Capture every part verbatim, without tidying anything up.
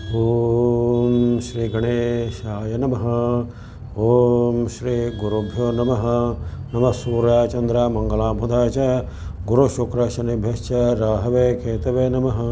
ಓಂ ಶ್ರೀ ಗಣೇಶಾಯ ನಮಃ. ಓಂ ಶ್ರೀ ಗುರುಭ್ಯೋ ನಮಃ. ನಮಃ ಸೂರ್ಯ ಚಂದ್ರ ಮಂಗಳ ಬುಧಾಯ ಚ ಗುರು ಶುಕ್ರ ಶನಿಭ್ಯಶ್ಚ ರಾಹವೇ ಕೇತವೇ ನಮಃ.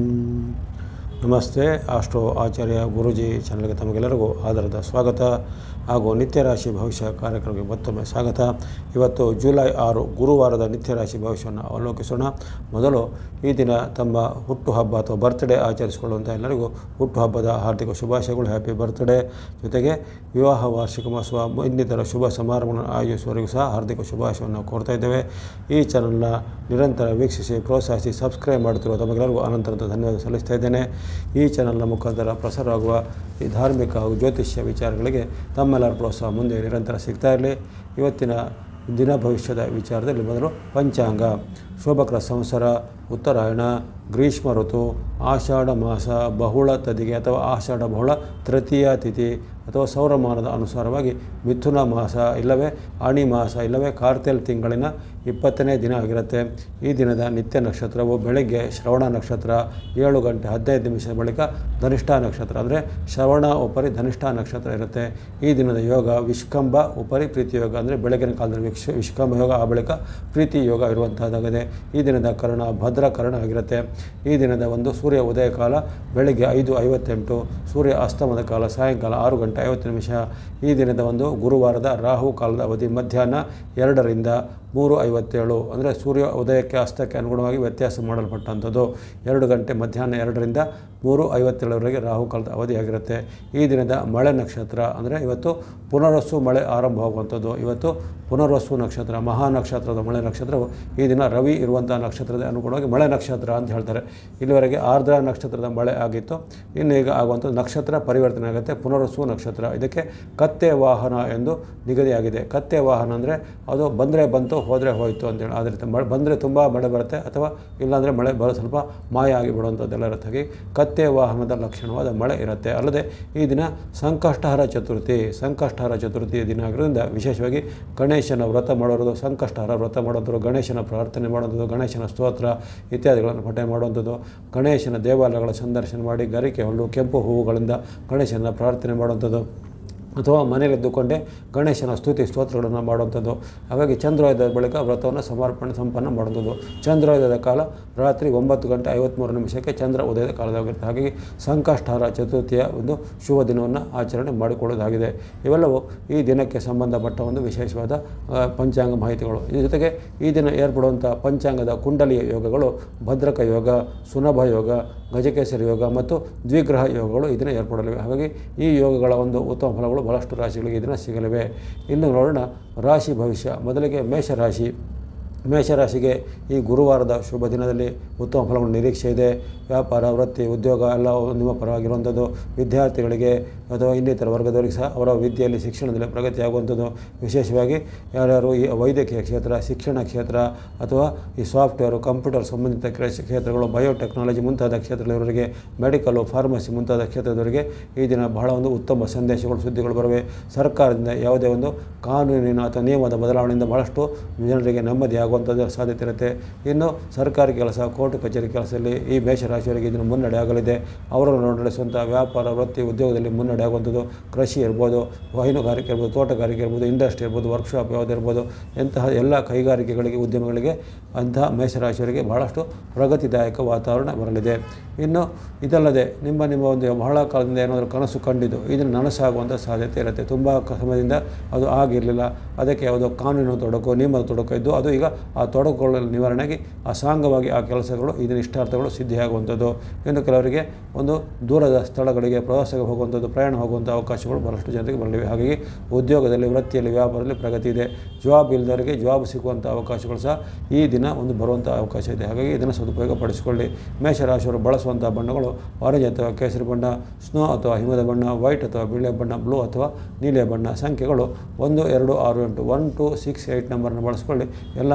ನಮಸ್ತೆ. ಆಸ್ಟ್ರೋ ಆಚಾರ್ಯ ಗುರೂಜಿ ಚಾನಲ್ಗೆ ತಮಗೆಲ್ಲರಿಗೂ ಆಧಾರದ ಸ್ವಾಗತ ಹಾಗೂ ನಿತ್ಯ ರಾಶಿ ಭವಿಷ್ಯ ಕಾರ್ಯಕ್ರಮಕ್ಕೆ ಮತ್ತೊಮ್ಮೆ ಸ್ವಾಗತ. ಇವತ್ತು ಜುಲೈ ಆರು ಗುರುವಾರದ ನಿತ್ಯ ರಾಶಿ ಭವಿಷ್ಯವನ್ನು ಅವಲೋಕಿಸೋಣ. ಮೊದಲು ಈ ದಿನ ತಮ್ಮ ಹುಟ್ಟುಹಬ್ಬ ಅಥವಾ ಬರ್ತ್ಡೇ ಆಚರಿಸಿಕೊಳ್ಳುವಂಥ ಎಲ್ಲರಿಗೂ ಹುಟ್ಟುಹಬ್ಬದ ಹಾರ್ದಿಕ ಶುಭಾಶಯಗಳು. Happy birthday. ಜೊತೆಗೆ ವಿವಾಹ ವಾರ್ಷಿಕ ಮಹೋತ್ಸವ ಇನ್ನಿತರ ಶುಭ ಸಮಾರಂಭಗಳನ್ನು ಆಯೋಜಿಸುವವರೆಗೂ ಸಹ ಹಾರ್ದಿಕ ಶುಭಾಶಯವನ್ನು ಕೋರ್ತಾ ಇದ್ದೇವೆ. ಈ ಚಾನಲ್ನ ನಿರಂತರ ವೀಕ್ಷಿಸಿ ಪ್ರೋತ್ಸಾಹಿಸಿ ಸಬ್ಸ್ಕ್ರೈಬ್ ಮಾಡುತ್ತಿರುವ ತಮಗೆಲ್ಲರಿಗೂ ಅನಂತರದ ಧನ್ಯವಾದ ಸಲ್ಲಿಸ್ತಾ ಇದ್ದೇನೆ. ಈ ಚಾನಲ್ನ ಮುಖಾಂತರ ಪ್ರಸಾರವಾಗುವ ಈ ಧಾರ್ಮಿಕ ಹಾಗೂ ಜ್ಯೋತಿಷ್ಯ ವಿಚಾರಗಳಿಗೆ ತಮ್ಮೆಲ್ಲರ ಪ್ರೋತ್ಸಾಹ ಮುಂದೆ ನಿರಂತರ ಸಿಗ್ತಾ ಇರಲಿ. ಇವತ್ತಿನ ದಿನ ಭವಿಷ್ಯದ ವಿಚಾರದಲ್ಲಿ ಮೊದಲು ಪಂಚಾಂಗ. ಶೋಭಕರ ಸಂವತ್ಸರ ಉತ್ತರಾಯಣ, ಗ್ರೀಷ್ಮ ಋತು, ಆಷಾಢ ಮಾಸ ಬಹುಳ ತದಿಗೆ ಅಥವಾ ಆಷಾಢ ಬಹುಳ ತೃತೀಯ ತಿಥಿ ಅಥವಾ ಸೌರಮಾನದ ಅನುಸಾರವಾಗಿ ಮಿಥುನ ಮಾಸ ಇಲ್ಲವೇ ಆಣಿ ಮಾಸ ಇಲ್ಲವೇ ಕಾರ್ತೆಲ್ ತಿಂಗಳಿನ ಇಪ್ಪತ್ತನೇ ದಿನ ಆಗಿರುತ್ತೆ. ಈ ದಿನದ ನಿತ್ಯ ನಕ್ಷತ್ರವು ಬೆಳಗ್ಗೆ ಶ್ರವಣ ನಕ್ಷತ್ರ ಏಳು ಗಂಟೆ ಹದಿನೈದು ನಿಮಿಷದ ಬಳಿಕ ಧನಿಷ್ಠ ನಕ್ಷತ್ರ ಅಂದರೆ ಶ್ರವಣ ಉಪರಿ ಧನಿಷ್ಠ ನಕ್ಷತ್ರ ಇರುತ್ತೆ. ಈ ದಿನದ ಯೋಗ ವಿಷ್ಕಂಭ ಉಪರಿ ಪ್ರೀತಿ ಯೋಗ ಅಂದರೆ ಬೆಳಗಿನ ಕಾಲದಲ್ಲಿ ವಿಕ್ಷ ವಿಷ್ಕಂಭ ಯೋಗ, ಆ ಬಳಿಕ ಪ್ರೀತಿ ಯೋಗ ಇರುವಂಥದ್ದಾಗಿದೆ. ಈ ದಿನದ ಕರ್ಣ ಭದ್ರ ಕರ್ಣ ಆಗಿರುತ್ತೆ. ಈ ದಿನದ ಒಂದು ಸೂರ್ಯ ಉದಯ ಕಾಲ ಬೆಳಗ್ಗೆ ಐದು ಐವತ್ತೆಂಟು, ಸೂರ್ಯ ಅಸ್ತಮದ ಕಾಲ ಸಾಯಂಕಾಲ ಆರು ಗಂಟೆ ಐವತ್ತು ನಿಮಿಷ. ಈ ದಿನದ ಒಂದು ಗುರುವಾರದ ರಾಹು ಕಾಲದ ಅವಧಿ ಮಧ್ಯಾಹ್ನ ಎರಡರಿಂದ ಮೂರು ಐವತ್ತೇಳು ಅಂದರೆ ಸೂರ್ಯ ಉದಯಕ್ಕೆ ಅಸ್ತಕ್ಕೆ ಅನುಗುಣವಾಗಿ ವ್ಯತ್ಯಾಸ ಮಾಡಲ್ಪಟ್ಟಂಥದ್ದು. ಎರಡು ಗಂಟೆ ಮಧ್ಯಾಹ್ನ ಎರಡರಿಂದ ಮೂರು ಐವತ್ತೇಳರವರೆಗೆ ರಾಹುಕಾಲದ ಅವಧಿಯಾಗಿರುತ್ತೆ. ಈ ದಿನದ ಮಳೆ ನಕ್ಷತ್ರ ಅಂದರೆ ಇವತ್ತು ಪುನರ್ವಸು ಮಳೆ ಆರಂಭವಾಗುವಂಥದ್ದು. ಇವತ್ತು ಪುನರ್ವಸು ನಕ್ಷತ್ರ ಮಹಾ ನಕ್ಷತ್ರದ ಮಳೆ ನಕ್ಷತ್ರವು ಈ ದಿನ ರವಿ ಇರುವಂಥ ನಕ್ಷತ್ರದ ಅನುಗುಣವಾಗಿ ಮಳೆ ನಕ್ಷತ್ರ ಅಂತ ಹೇಳ್ತಾರೆ. ಇಲ್ಲಿವರೆಗೆ ಆರ್ದ್ರ ನಕ್ಷತ್ರದ ಮಳೆ ಆಗಿತ್ತು. ಇನ್ನು ಈಗ ಆಗುವಂಥದ್ದು ನಕ್ಷತ್ರ ಪರಿವರ್ತನೆ ಆಗುತ್ತೆ, ಪುನರ್ವಸು ನಕ್ಷತ್ರ. ಇದಕ್ಕೆ ಕತ್ತೆ ವಾಹನ ಎಂದು ನಿಗದಿಯಾಗಿದೆ. ಕತ್ತೆ ವಾಹನ ಅಂದರೆ ಅದು ಬಂದರೆ ಬಂತು ಹೋದರೆ ಹೋಯಿತು ಅಂತೇಳಿ. ಆದರೆ ಮಳೆ ಬಂದರೆ ತುಂಬ ಮಳೆ ಬರುತ್ತೆ ಅಥವಾ ಇಲ್ಲಾಂದರೆ ಮಳೆ ಬರೋ ಸ್ವಲ್ಪ ಮಾಯ ಆಗಿ ಬಿಡುವಂಥದ್ದೆಲ್ಲ ಇರುತ್ತೆ. ಹಾಗೆ ಕತ್ತೆ ವಾಹನದ ಲಕ್ಷಣವಾದ ಮಳೆ ಇರುತ್ತೆ. ಅಲ್ಲದೆ ಈ ದಿನ ಸಂಕಷ್ಟಹರ ಚತುರ್ಥಿ ಸಂಕಷ್ಟಹರ ಚತುರ್ಥಿ ದಿನ ಆಗಿರೋದ್ರಿಂದ ವಿಶೇಷವಾಗಿ ಗಣೇಶನ ವ್ರತ ಮಾಡೋದು, ಸಂಕಷ್ಟಹರ ವ್ರತ ಮಾಡೋದು, ಗಣೇಶನ ಪ್ರಾರ್ಥನೆ ಮಾಡೋದು, ಗಣೇಶನ ಸ್ತೋತ್ರ ಇತ್ಯಾದಿಗಳನ್ನು ಪಠನೆ ಮಾಡುವಂಥದ್ದು, ಗಣೇಶನ ದೇವಾಲಯಗಳ ಸಂದರ್ಶನ ಮಾಡಿ ಗರಿಕೆ ಹುಲ್ಲು ಕೆಂಪು ಹೂವುಗಳಿಂದ ಗಣೇಶನ ಪ್ರಾರ್ಥನೆ ಮಾಡುವಂಥದ್ದು ಅಥವಾ ಮನೆಯಲ್ಲಿದ್ದುಕೊಂಡೇ ಗಣೇಶನ ಸ್ತುತಿ ಸ್ತೋತ್ರಗಳನ್ನು ಮಾಡುವಂಥದ್ದು. ಹಾಗಾಗಿ ಚಂದ್ರೋದಯದ ಬಳಿಕ ವ್ರತವನ್ನು ಸಮರ್ಪಣೆ ಸಂಪನ್ನ ಮಾಡುವಂಥದ್ದು. ಚಂದ್ರೋದಯದ ಕಾಲ ರಾತ್ರಿ ಒಂಬತ್ತು ಗಂಟೆ ಐವತ್ತ್ಮೂರು ನಿಮಿಷಕ್ಕೆ ಚಂದ್ರ ಉದಯದ ಕಾಲದಾಗಿರುತ್ತೆ. ಹಾಗಾಗಿ ಸಂಕಷ್ಟಹರ ಚತುರ್ಥಿಯ ಒಂದು ಶುಭ ದಿನವನ್ನು ಆಚರಣೆ ಮಾಡಿಕೊಳ್ಳೋದಾಗಿದೆ. ಇವೆಲ್ಲವೂ ಈ ದಿನಕ್ಕೆ ಸಂಬಂಧಪಟ್ಟ ಒಂದು ವಿಶೇಷವಾದ ಪಂಚಾಂಗ ಮಾಹಿತಿಗಳು. ಇದರ ಜೊತೆಗೆ ಈ ದಿನ ಏರ್ಪಡುವಂಥ ಪಂಚಾಂಗದ ಕುಂಡಲಿಯ ಯೋಗಗಳು ಭದ್ರಕ ಯೋಗ, ಸುನಭ ಯೋಗ, ಗಜಕೇಸರಿ ಯೋಗ ಮತ್ತು ದ್ವಿಗ್ರಹ ಯೋಗಗಳು ಈ ದಿನ ಏರ್ಪಡಲಿವೆ. ಹಾಗಾಗಿ ಈ ಯೋಗಗಳ ಒಂದು ಉತ್ತಮ ಫಲಗಳು ಬಹಳಷ್ಟು ರಾಶಿಗಳಿಗೆ ಇದನ್ನು ಸಿಗಲಿವೆ. ಇನ್ನು ನೋಡೋಣ ರಾಶಿ ಭವಿಷ್ಯ. ಮೊದಲಿಗೆ ಮೇಷರಾಶಿ. ಮೇಷರಾಶಿಗೆ ಈ ಗುರುವಾರದ ಶುಭ ದಿನದಲ್ಲಿ ಉತ್ತಮ ಫಲಗಳು ನಿರೀಕ್ಷೆ ಇದೆ. ವ್ಯಾಪಾರ, ವೃತ್ತಿ, ಉದ್ಯೋಗ ಎಲ್ಲ ನಿಮ್ಮ ಪರವಾಗಿರುವಂಥದ್ದು. ವಿದ್ಯಾರ್ಥಿಗಳಿಗೆ ಅಥವಾ ಇನ್ನಿತರ ವರ್ಗದವರಿಗೆ ಸಹ ಅವರ ವಿದ್ಯೆಯಲ್ಲಿ ಶಿಕ್ಷಣದಲ್ಲಿ ಪ್ರಗತಿಯಾಗುವಂಥದ್ದು. ವಿಶೇಷವಾಗಿ ಯಾರ್ಯಾರು ಈ ವೈದ್ಯಕೀಯ ಕ್ಷೇತ್ರ, ಶಿಕ್ಷಣ ಕ್ಷೇತ್ರ ಅಥವಾ ಈ ಸಾಫ್ಟ್ವೇರು, ಕಂಪ್ಯೂಟರ್ ಸಂಬಂಧಿತ ಕ್ಷೇತ್ರಗಳು, ಬಯೋಟೆಕ್ನಾಲಜಿ ಮುಂತಾದ ಕ್ಷೇತ್ರದವರಿಗೆ, ಮೆಡಿಕಲು, ಫಾರ್ಮಸಿ ಮುಂತಾದ ಕ್ಷೇತ್ರದವರಿಗೆ ಈ ದಿನ ಬಹಳ ಒಂದು ಉತ್ತಮ ಸಂದೇಶಗಳು, ಸುದ್ದಿಗಳು ಬರುವೆ. ಸರ್ಕಾರದಿಂದ ಯಾವುದೇ ಒಂದು ಕಾನೂನಿನ ಅಥವಾ ನಿಯಮದ ಬದಲಾವಣೆಯಿಂದ ಬಹಳಷ್ಟು ಜನರಿಗೆ ನೆಮ್ಮದಿಯಾಗುವಂಥದ್ದು ಸಾಧ್ಯತೆ ಇರುತ್ತೆ. ಇನ್ನು ಸರ್ಕಾರಿ ಕೆಲಸ, ಕೋರ್ಟ್ ಕಚೇರಿ ಕೆಲಸದಲ್ಲಿ ಈ ಮೇಷರಾಶಿಯವರಿಗೆ ಇದನ್ನು ಮುನ್ನಡೆ ಆಗಲಿದೆ. ಅವರನ್ನು ನಡೆಸುವಂಥ ವ್ಯಾಪಾರ, ವೃತ್ತಿ, ಉದ್ಯೋಗದಲ್ಲಿ ಮುನ್ನಡೆ ಆಗುವಂಥದ್ದು. ಕೃಷಿ ಇರ್ಬೋದು, ಹೈನುಗಾರಿಕೆ ಇರ್ಬೋದು, ತೋಟಗಾರಿಕೆ ಇರ್ಬೋದು, ಇಂಡಸ್ಟ್ರಿ ಇರ್ಬೋದು, ವರ್ಕ್ಶಾಪ್ ಯಾವುದಿರ್ಬೋದು, ಎಂತಹ ಎಲ್ಲ ಕೈಗಾರಿಕೆಗಳಿಗೆ, ಉದ್ಯಮಗಳಿಗೆ ಅಂತಹ ಮೇಷರಾಶಿಯವರಿಗೆ ಬಹಳಷ್ಟು ಪ್ರಗತಿದಾಯಕ ವಾತಾವರಣ ಬರಲಿದೆ. ಇನ್ನು ಇದಲ್ಲದೆ ನಿಮ್ಮ ನಿಮ್ಮ ಒಂದು ಬಹಳ ಕಾಲದಿಂದ ಏನಾದರೂ ಕನಸು ಕಂಡಿದ್ದು ಇದನ್ನು ನನಸಾಗುವಂಥ ಸಾಧ್ಯತೆ ಇರುತ್ತೆ. ತುಂಬ ಸಮಯದಿಂದ ಅದು ಆಗಿರಲಿಲ್ಲ, ಅದಕ್ಕೆ ಯಾವುದೋ ಕಾನೂನು ತೊಡಕು, ನಿಯಮದ ತೊಡಕು ಇದ್ದು ಅದು ಈಗ ಆ ತೊಡಕುಗಳ ನಿವಾರಣೆಯಾಗಿ ಅಸಾಂಗವಾಗಿ ಆ ಕೆಲಸಗಳು ಇದನ್ನ ಇಷ್ಟಾರ್ಥಗಳು ಸಿದ್ಧಿಯಾಗುವಂಥದ್ದು. ಇನ್ನು ಕೆಲವರಿಗೆ ಒಂದು ದೂರದ ಸ್ಥಳಗಳಿಗೆ ಪ್ರವಾಸಕ್ಕೆ ಹೋಗುವಂಥದ್ದು, ಪ್ರಯಾಣ ಹೋಗುವಂಥ ಅವಕಾಶಗಳು ಬಹಳಷ್ಟು ಜನರಿಗೆ ಬರಲಿವೆ. ಹಾಗಾಗಿ ಉದ್ಯೋಗದಲ್ಲಿ, ವೃತ್ತಿಯಲ್ಲಿ, ವ್ಯಾಪಾರದಲ್ಲಿ ಪ್ರಗತಿ ಇದೆ. ಜಾಬ್ ಇಲ್ಲದವರಿಗೆ ಜಾಬ್ ಸಿಗುವಂಥ ಅವಕಾಶಗಳು ಸಹ ಈ ದಿನ ಒಂದು ಬರುವಂಥ ಅವಕಾಶ ಇದೆ. ಹಾಗಾಗಿ ಇದನ್ನು ಸದುಪಯೋಗ ಪಡಿಸಿಕೊಳ್ಳಿ. ಮೇಷರಾಶಿಯವರು ಬಳಸುವಂಥ ಬಣ್ಣಗಳು ಆರೆಂಜ್ ಅಥವಾ ಕೇಸರಿ ಬಣ್ಣ, ಸ್ನೋ ಅಥವಾ ಹಿಮದ ಬಣ್ಣ, ವೈಟ್ ಅಥವಾ ಬಿಳಿಯ ಬಣ್ಣ, ಬ್ಲೂ ಅಥವಾ ನೀಲಿಯ ಬಣ್ಣ. ಸಂಖ್ಯೆಗಳು ಒಂದು ಎರಡು ಆರು ಎಂಟು ಒನ್ ಟು ಸಿಕ್ಸ್ ಏಯ್ಟ್ ನಂಬರ್ನ ಬಳಸ್ಕೊಳ್ಳಿ. ಎಲ್ಲ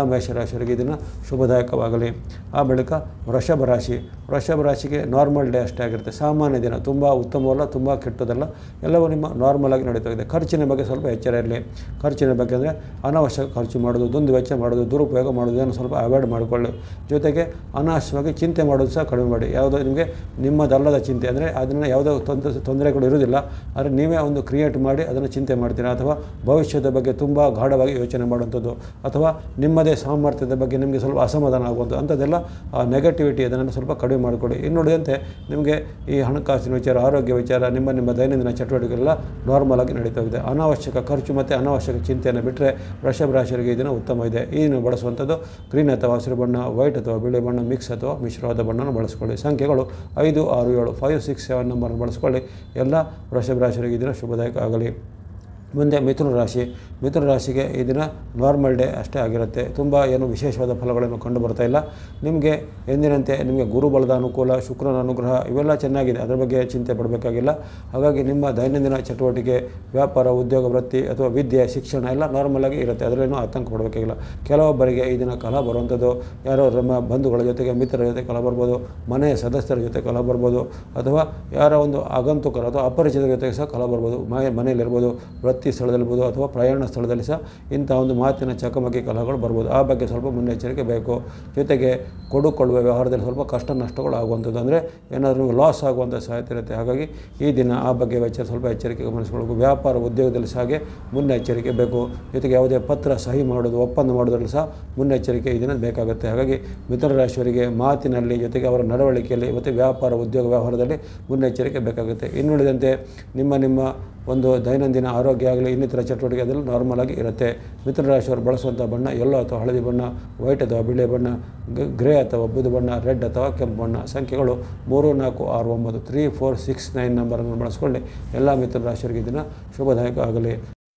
ಮೇಷರಾಶಿಯವರಿಗೆ ಇದನ್ನು ಶುಭದಾಯಕವಾಗಲಿ. ಆ ಬಳಿಕ ವೃಷಭ ರಾಶಿ. ವೃಷಭ ರಾಶಿಗೆ ನಾರ್ಮಲ್ ಡೇ ಅಷ್ಟೇ ಆಗಿರುತ್ತೆ, ಸಾಮಾನ್ಯ ದಿನ, ತುಂಬ ಉತ್ತಮವಲ್ಲ ತುಂಬ ಕೆಟ್ಟದಲ್ಲ, ಎಲ್ಲವೂ ನಿಮ್ಮ ನಾರ್ಮಲ್ ಆಗಿ ನಡೀತಾ ಇದೆ. ಖರ್ಚಿನ ಬಗ್ಗೆ ಸ್ವಲ್ಪ ಎಚ್ಚರ ಇರಲಿ. ಖರ್ಚಿನ ಬಗ್ಗೆ ಅಂದರೆ ಅನಾವಶ್ಯಕ ಖರ್ಚು ಮಾಡೋದು, ದುಂದು ವೆಚ್ಚ ಮಾಡೋದು, ದುರುಪಯೋಗ ಮಾಡೋದನ್ನು ಸ್ವಲ್ಪ ಅವಾಯ್ಡ್ ಮಾಡಿಕೊಳ್ಳಿ. ಜೊತೆಗೆ ಅನಾವಶ್ಯವಾಗಿ ಚಿಂತೆ ಮಾಡೋದು ಸಹ ಕಡಿಮೆ ಮಾಡಿ. ಯಾವುದೋ ನಿಮಗೆ ನಿಮ್ಮದಲ್ಲದ ಚಿಂತೆ ಅಂದರೆ ಅದನ್ನು ಯಾವುದೋ ತೊಂದರೆ ತೊಂದರೆಗಳು ಇರುವುದಿಲ್ಲ, ಆದರೆ ನೀವೇ ಒಂದು ಕ್ರಿಯೇಟ್ ಮಾಡಿ ಅದನ್ನು ಚಿಂತೆ ಮಾಡ್ತೀರಾ, ಅಥವಾ ಭವಿಷ್ಯದ ಬಗ್ಗೆ ತುಂಬ ಗಾಢವಾಗಿ ಯೋಚನೆ ಮಾಡುವಂಥದ್ದು, ಅಥವಾ ನಿಮ್ಮದೇ ಸಾಮರ್ಥ್ಯದ ಬಗ್ಗೆ ನಿಮಗೆ ಸ್ವಲ್ಪ ಅಸಮಾಧಾನ ಆಗುವಂಥದ್ದು, ಅಂಥದ್ದೆಲ್ಲ ಆ ನೆಗೆಟಿವಿಟಿ ಅದನ್ನು ಸ್ವಲ್ಪ ಕಡಿಮೆ ಮಾಡಿಕೊಡಿ. ಇನ್ನುಳಿದಂತೆ ನಿಮಗೆ ಈ ಹಣಕಾಸಿನ ವಿಚಾರ, ಆರೋಗ್ಯ ವಿಚಾರ, ನಿಮ್ಮ ನಿಮ್ಮ ದೈನಂದಿನ ಚಟುವಟಿಕೆಲ್ಲ ನಾರ್ಮಲ್ ಆಗಿ ನಡೀತಾ ಇದೆ. ಅನಾವಶ್ಯಕ ಖರ್ಚು ಮತ್ತು ಅನಾವಶ್ಯಕ ಚಿಂತೆಯನ್ನು ಬಿಟ್ಟರೆ ವೃಷಭ ರಾಶಿಯವರಿಗೆ ಇದನ್ನು ಉತ್ತಮ ಇದೆ. ಇದನ್ನು ಬಳಸುವಂಥದ್ದು ಗ್ರೀನ್ ಅಥವಾ ಹಸಿರು ಬಣ್ಣ, ವೈಟ್ ಅಥವಾ ಬಿಳಿ ಬಣ್ಣ, ಮಿಕ್ಸ್ ಅಥವಾ ಮಿಶ್ರವಾದ ಬಣ್ಣವನ್ನು ಬಳಸ್ಕೊಳ್ಳಿ. ಸಂಖ್ಯೆಗಳು ಐದು ಆರು ಏಳು ಫೈವ್ ಸಿಕ್ಸ್ ಸೆವೆನ್ ನಂಬರನ್ನು ಬಳಸ್ಕೊಳ್ಳಿ. ಎಲ್ಲ ವೃಷಭ ರಾಶಿಯವರಿಗೆ ಇದನ್ನು ಶುಭದಾಯಕ ಆಗಲಿ. ಮುಂದೆ ಮಿಥುನ ರಾಶಿ. ಮಿಥುನ ರಾಶಿಗೆ ಈ ದಿನ ನಾರ್ಮಲ್ ಡೇ ಅಷ್ಟೇ ಆಗಿರುತ್ತೆ, ತುಂಬ ಏನು ವಿಶೇಷವಾದ ಫಲಗಳನ್ನು ಕಂಡು ಬರ್ತಾ ಇಲ್ಲ. ನಿಮಗೆ ಎಂದಿನಂತೆ ನಿಮಗೆ ಗುರುಬಲದ ಅನುಕೂಲ, ಶುಕ್ರನ ಅನುಗ್ರಹ ಇವೆಲ್ಲ ಚೆನ್ನಾಗಿದೆ, ಅದರ ಬಗ್ಗೆ ಚಿಂತೆ ಪಡಬೇಕಾಗಿಲ್ಲ. ಹಾಗಾಗಿ ನಿಮ್ಮ ದೈನಂದಿನ ಚಟುವಟಿಕೆ, ವ್ಯಾಪಾರ, ಉದ್ಯೋಗ, ವೃತ್ತಿ ಅಥವಾ ವಿದ್ಯೆ, ಶಿಕ್ಷಣ ಎಲ್ಲ ನಾರ್ಮಲಾಗಿ ಇರುತ್ತೆ, ಅದರಲ್ಲೇನೂ ಆತಂಕ ಪಡಬೇಕಾಗಿಲ್ಲ. ಕೆಲವೊಬ್ಬರಿಗೆ ಈ ದಿನ ಕಲಹ ಬರುವಂಥದ್ದು, ಯಾರೋ ನಮ್ಮ ಬಂಧುಗಳ ಜೊತೆಗೆ, ಮಿತ್ರರ ಜೊತೆ ಕಲಹ ಬರ್ಬೋದು, ಮನೆಯ ಸದಸ್ಯರ ಜೊತೆ ಕಲಹ ಬರ್ಬೋದು, ಅಥವಾ ಯಾರೋ ಒಂದು ಆಗಂತುಕರ ಅಥವಾ ಅಪರಿಚಿತರ ಜೊತೆಗೆ ಸಹ ಕಲಹ ಬರ್ಬೋದು. ಮನೆ ಮನೆಯಲ್ಲಿರ್ಬೋದು, ವೃತ್ತಿ ಸ್ಥಳದಲ್ಲಿರ್ಬೋದು, ಅಥವಾ ಪ್ರಯಾಣ ಸ್ಥಳದಲ್ಲಿ ಸಹ ಇಂಥ ಒಂದು ಮಾತಿನ ಚಕಮಕಿ ಕಲಹಗಳು ಬರ್ಬೋದು. ಆ ಬಗ್ಗೆ ಸ್ವಲ್ಪ ಮುನ್ನೆಚ್ಚರಿಕೆ ಬೇಕು. ಜೊತೆಗೆ ಕೊಡುಕೊಳ್ಳುವ ವ್ಯವಹಾರದಲ್ಲಿ ಸ್ವಲ್ಪ ಕಷ್ಟ ನಷ್ಟಗಳು ಆಗುವಂಥದ್ದು, ಅಂದರೆ ಏನಾದರೂ ಲಾಸ್ ಆಗುವಂಥ ಸಾಧ್ಯತೆ ಇರುತ್ತೆ. ಹಾಗಾಗಿ ಈ ದಿನ ಆ ಬಗ್ಗೆ ವೆಚ್ಚ ಸ್ವಲ್ಪ ಎಚ್ಚರಿಕೆ ಗಮನಿಸ್ಕೊಳ್ಬೇಕು. ವ್ಯಾಪಾರ ಉದ್ಯೋಗದಲ್ಲಿ ಸಹ ಹಾಗೆ ಮುನ್ನೆಚ್ಚರಿಕೆ ಬೇಕು. ಜೊತೆಗೆ ಯಾವುದೇ ಪತ್ರ ಸಹಿ ಮಾಡೋದು, ಒಪ್ಪಂದ ಮಾಡೋದ್ರಲ್ಲಿ ಸಹ ಮುನ್ನೆಚ್ಚರಿಕೆ ಈ ದಿನ ಬೇಕಾಗುತ್ತೆ. ಹಾಗಾಗಿ ಮಿಥುನ ರಾಶಿಯವರಿಗೆ ಮಾತಿನಲ್ಲಿ, ಜೊತೆಗೆ ಅವರ ನಡವಳಿಕೆಯಲ್ಲಿ ಮತ್ತು ವ್ಯಾಪಾರ ಉದ್ಯೋಗ ವ್ಯವಹಾರದಲ್ಲಿ ಮುನ್ನೆಚ್ಚರಿಕೆ ಬೇಕಾಗುತ್ತೆ. ಇನ್ನುಳಿದಂತೆ ನಿಮ್ಮ ನಿಮ್ಮ ಒಂದು ದೈನಂದಿನ ಆರೋಗ್ಯ ಆಗಲಿ, ಇನ್ನಿತರ ಚಟುವಟಿಕೆ ಅದೆಲ್ಲ ನಾರ್ಮಲ್ ಆಗಿ ಇರುತ್ತೆ. ಮಿಥುನ ರಾಶಿಯವರು ಬಳಸುವಂಥ ಬಣ್ಣ ಯೆಲ್ಲೋ ಅಥವಾ ಹಳದಿ ಬಣ್ಣ, ವೈಟ್ ಅಥವಾ ಬಿಳಿ ಬಣ್ಣ, ಗ್ರೇ ಅಥವಾ ಬೂದು ಬಣ್ಣ, ರೆಡ್ ಅಥವಾ ಕೆಂಪು ಬಣ್ಣ. ಸಂಖ್ಯೆಗಳು ಮೂರು ನಾಲ್ಕು ಆರು ಒಂಬತ್ತು ತ್ರೀ ಫೋರ್ ಸಿಕ್ಸ್ ನೈನ್ ನಂಬರನ್ನು ಬಳಸ್ಕೊಳ್ಳಿ. ಎಲ್ಲ ಮಿಥುನ ರಾಶಿಯವರಿಗೆ ಇದನ್ನು ಶುಭದಾಯಕ ಆಗಲಿ.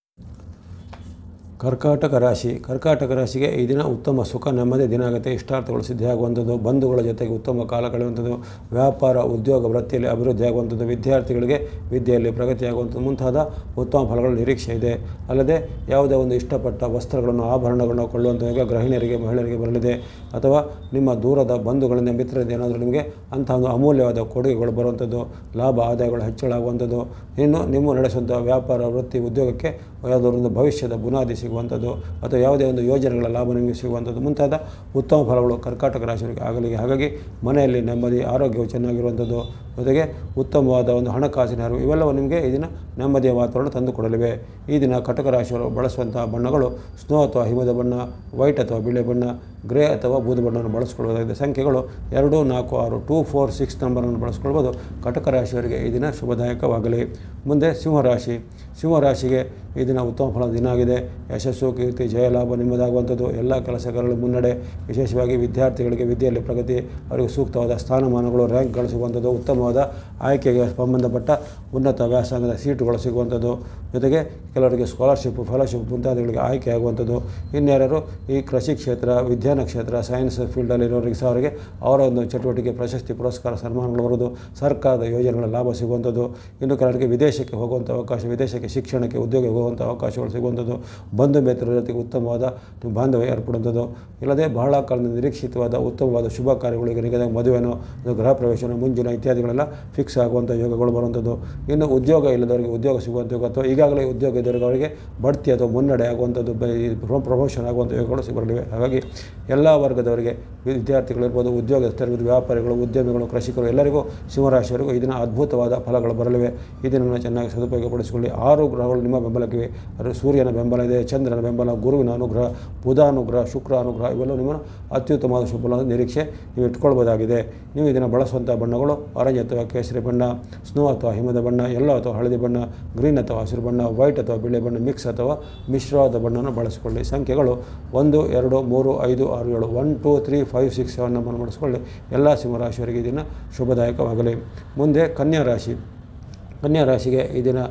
ಕರ್ಕಾಟಕ ರಾಶಿ. ಕರ್ಕಾಟಕ ರಾಶಿಗೆ ಈ ದಿನ ಉತ್ತಮ ಸುಖ ನೆಮ್ಮದಿ ದಿನ ಆಗುತ್ತೆ. ಇಷ್ಟಾರ್ಥಗಳು ಸಿದ್ಧಿಯಾಗುವಂಥದ್ದು, ಬಂಧುಗಳ ಜೊತೆಗೆ ಉತ್ತಮ ಕಾಲ ಕಳೆಯುವಂಥದ್ದು, ವ್ಯಾಪಾರ ಉದ್ಯೋಗ ವೃತ್ತಿಯಲ್ಲಿ ಅಭಿವೃದ್ಧಿ ಆಗುವಂಥದ್ದು, ವಿದ್ಯಾರ್ಥಿಗಳಿಗೆ ವಿದ್ಯೆಯಲ್ಲಿ ಪ್ರಗತಿಯಾಗುವಂಥದ್ದು ಮುಂತಾದ ಉತ್ತಮ ಫಲಗಳ ನಿರೀಕ್ಷೆ ಇದೆ. ಅಲ್ಲದೆ ಯಾವುದೇ ಒಂದು ಇಷ್ಟಪಟ್ಟ ವಸ್ತ್ರಗಳನ್ನು, ಆಭರಣಗಳನ್ನು ಕೊಳ್ಳುವಂಥ ಈಗ ಗೃಹಿಣಿಯರಿಗೆ, ಮಹಿಳೆಯರಿಗೆ ಬರಲಿದೆ. ಅಥವಾ ನಿಮ್ಮ ದೂರದ ಬಂಧುಗಳಿಂದ, ಮಿತ್ರರಿಂದ ಏನಾದರೂ ನಿಮಗೆ ಅಂಥ ಒಂದು ಅಮೂಲ್ಯವಾದ ಕೊಡುಗೆಗಳು ಬರುವಂಥದ್ದು, ಲಾಭ ಆದಾಯಗಳು ಹೆಚ್ಚಳ ಆಗುವಂಥದ್ದು, ಇನ್ನು ನಿಮ್ಮ ನಡೆಸುವಂಥ ವ್ಯಾಪಾರ ವೃತ್ತಿ ಉದ್ಯೋಗಕ್ಕೆ ಯಾವುದಾದ್ರು ಒಂದು ಭವಿಷ್ಯದ ಬುನಾದಿ ಸಿಗುವಂಥದ್ದು, ಅಥವಾ ಯಾವುದೇ ಒಂದು ಯೋಜನೆಗಳ ಲಾಭ ನಿಮಗೆ ಸಿಗುವಂಥದ್ದು ಮುಂತಾದ ಉತ್ತಮ ಫಲಗಳು ಕರ್ಕಾಟಕ ರಾಶಿಯವರಿಗೆ ಆಗಲಿ. ಹಾಗಾಗಿ ಮನೆಯಲ್ಲಿ ನೆಮ್ಮದಿ, ಆರೋಗ್ಯವು ಚೆನ್ನಾಗಿರುವಂಥದ್ದು, ಜೊತೆಗೆ ಉತ್ತಮವಾದ ಒಂದು ಹಣಕಾಸಿನ ಅರಿವು ಇವೆಲ್ಲವೂ ನಿಮಗೆ ಈ ದಿನ ನೆಮ್ಮದಿಯ ವಾತಾವರಣ ತಂದುಕೊಡಲಿವೆ. ಈ ದಿನ ಕಟಕ ರಾಶಿಯವರು ಬಳಸುವಂತಹ ಬಣ್ಣಗಳು ಸ್ನೋ ಅಥವಾ ಹಿಮದ ಬಣ್ಣ, ವೈಟ್ ಅಥವಾ ಬಿಳಿ ಬಣ್ಣ, ಗ್ರೇ ಅಥವಾ ಬೂದು ಬಣ್ಣವನ್ನು ಬಳಸ್ಕೊಳ್ಳಬಹುದಾಗಿದೆ. ಸಂಖ್ಯೆಗಳು ಎರಡು ನಾಲ್ಕು ಆರು ಟೂ ಫೋರ್ ಸಿಕ್ಸ್ ನಂಬರನ್ನು ಬಳಸ್ಕೊಳ್ಬೋದು. ಕಟಕ ರಾಶಿಯವರಿಗೆ ಈ ದಿನ ಶುಭದಾಯಕವಾಗಲಿ. ಮುಂದೆ ಸಿಂಹರಾಶಿ. ಸಿಂಹರಾಶಿಗೆ ಈ ದಿನ ಉತ್ತಮ ಫಲದ ದಿನ ಆಗಿದೆ. ಯಶಸ್ಸು, ಕೀರ್ತಿ, ಜಯಲಾಭ ನಿಮ್ಮದಾಗುವಂಥದ್ದು, ಎಲ್ಲ ಕೆಲಸಗಳಲ್ಲಿ ಮುನ್ನಡೆ, ವಿಶೇಷವಾಗಿ ವಿದ್ಯಾರ್ಥಿಗಳಿಗೆ ವಿದ್ಯೆಯಲ್ಲಿ ಪ್ರಗತಿ, ಅವರಿಗೆ ಸೂಕ್ತವಾದ ಸ್ಥಾನಮಾನಗಳು, ರ್ಯಾಂಕ್ಗಳು ಸಿಗುವಂಥದ್ದು, ಉತ್ತಮವಾದ ಆಯ್ಕೆಗೆ ಸಂಬಂಧಪಟ್ಟ ಉನ್ನತ ವ್ಯಾಸಂಗದ ಸೀಟುಗಳು ಸಿಗುವಂಥದ್ದು, ಜೊತೆಗೆ ಕೆಲವರಿಗೆ ಸ್ಕಾಲರ್ಶಿಪ್, ಫೆಲೋಶಿಪ್ ಮುಂತಾದವುಗಳಿಗೆ ಆಯ್ಕೆ ಆಗುವಂಥದ್ದು. ಇನ್ಯಾರು ಈ ಕೃಷಿ ಕ್ಷೇತ್ರ, ವಿಜ್ಞಾನ ಕ್ಷೇತ್ರ, ಸೈನ್ಸ್ ಫೀಲ್ಡಲ್ಲಿರೋರಿಗೆ ಸಹ ಅವರಿಗೆ ಅವರ ಒಂದು ಚಟುವಟಿಕೆ, ಪ್ರಶಸ್ತಿ, ಪುರಸ್ಕಾರ, ಸನ್ಮಾನಗಳು ಬರೋದು, ಸರ್ಕಾರದ ಯೋಜನೆಗಳ ಲಾಭ ಸಿಗುವಂಥದ್ದು. ಇನ್ನು ಕೆಲವರಿಗೆ ವಿದೇಶಕ್ಕೆ ಹೋಗುವಂಥ ಅವಕಾಶ, ವಿದೇಶಕ್ಕೆ ಶಿಕ್ಷಣಕ್ಕೆ, ಉದ್ಯೋಗಕ್ಕೆ ಹೋಗುವಂಥ ಅವಕಾಶಗಳು ಸಿಗುವಂಥದ್ದು, ಬಂಧು ಮಿತ್ರರ ಜೊತೆಗೆ ಉತ್ತಮವಾದ ಬಾಂಧವ್ಯ ಏರ್ಪಡುವಂಥದ್ದು, ಇಲ್ಲದೆ ಬಹಳ ಕಾಲದ ನಿರೀಕ್ಷಿತವಾದ ಉತ್ತಮವಾದ ಶುಭ ಕಾರ್ಯಗಳಿಗೆ, ನಿಗದ ಮದುವೆನೋ, ಗೃಹ ಪ್ರವೇಶನೋ, ಮುಂಜಿನ ಇತ್ಯಾದಿಗಳೆಲ್ಲ ಫಿಕ್ಸ್ ಆಗುವಂಥ ಯೋಗಗಳು ಬರುವಂಥದ್ದು. ಇನ್ನು ಉದ್ಯೋಗ ಇಲ್ಲದವರಿಗೆ ಉದ್ಯೋಗ ಸಿಗುವಂಥ ಯೋಗ, ಅಥವಾ ಈಗಾಗಲೇ ಉದ್ಯೋಗ ಇದ್ದವರಿಗೆ ಅವರಿಗೆ ಬಡ್ತಿ ಅಥವಾ ಮುನ್ನಡೆ ಆಗುವಂಥದ್ದು, ಪ್ರಮೋಷನ್ ಆಗುವಂಥ ಯೋಗಗಳು ಸಿಗಲಿವೆ. ಹಾಗಾಗಿ ಎಲ್ಲ ವರ್ಗದವರಿಗೆ, ವಿದ್ಯಾರ್ಥಿಗಳಿರ್ಬೋದು, ಉದ್ಯೋಗಸ್ಥರಿರ್ಬೋದು, ವ್ಯಾಪಾರಿಗಳು, ಉದ್ಯಮಿಗಳು, ಕೃಷಿಕರು ಎಲ್ಲರಿಗೂ, ಸಿಂಹರಾಶಿಯವರಿಗೂ ಈ ದಿನ ಅದ್ಭುತವಾದ ಫಲಗಳು ಬರಲಿವೆ. ಈ ದಿನವನ್ನು ಚೆನ್ನಾಗಿ ಸದುಪಯೋಗಪಡಿಸಿಕೊಳ್ಳಿ. ಆರು ಗ್ರಹಗಳು ನಿಮ್ಮ ಬೆಂಬಲಕ್ಕಿವೆ. ಅದು ಸೂರ್ಯನ ಬೆಂಬಲ ಇದೆ, ಚಂದ್ರನ ಬೆಂಬಲ, ಗುರುವಿನ ಅನುಗ್ರಹ, ಬುಧ ಅನುಗ್ರಹ, ಶುಕ್ರ ಅನುಗ್ರಹ ಇವೆಲ್ಲವೂ ನಿಮ್ಮ ಅತ್ಯುತ್ತಮವಾದ ಶುಭವಾದ ನಿರೀಕ್ಷೆ ನೀವು ಇಟ್ಕೊಳ್ಬೋದಾಗಿದೆ. ನೀವು ಇದನ್ನು ಬಳಸುವಂಥ ಬಣ್ಣಗಳು ಆರೆಂಜ್ ಅಥವಾ ಕೇಸರಿ ಬಣ್ಣ, ಸ್ನೋ ಅಥವಾ ಹಿಮದ ಬಣ್ಣ, ಯೆಲ್ಲೋ ಅಥವಾ ಹಳದಿ ಬಣ್ಣ, ಗ್ರೀನ್ ಅಥವಾ ಹಸಿರು ಬಣ್ಣ, ವೈಟ್ ಅಥವಾ ಬಿಳಿ ಬಣ್ಣ, ಮಿಕ್ಸ್ ಅಥವಾ ಮಿಶ್ರವಾದ ಬಣ್ಣವನ್ನು ಬಳಸಿಕೊಳ್ಳಿ. ಸಂಖ್ಯೆಗಳು ಒಂದು ಎರಡು ಮೂರು ಐದು ಆರು ಏಳು one two three five six seven number ಬಳಸಿಕೊಳ್ಳಿ. ಎಲ್ಲ ಸಿಂಹರಾಶಿಯವರಿಗೆ ಈ ದಿನ ಶುಭದಾಯಕವಾಗಲಿ. ಮುಂದೆ ಕನ್ಯಾ ರಾಶಿ. ಕನ್ಯಾ ರಾಶಿಗೆ ಈ ದಿನ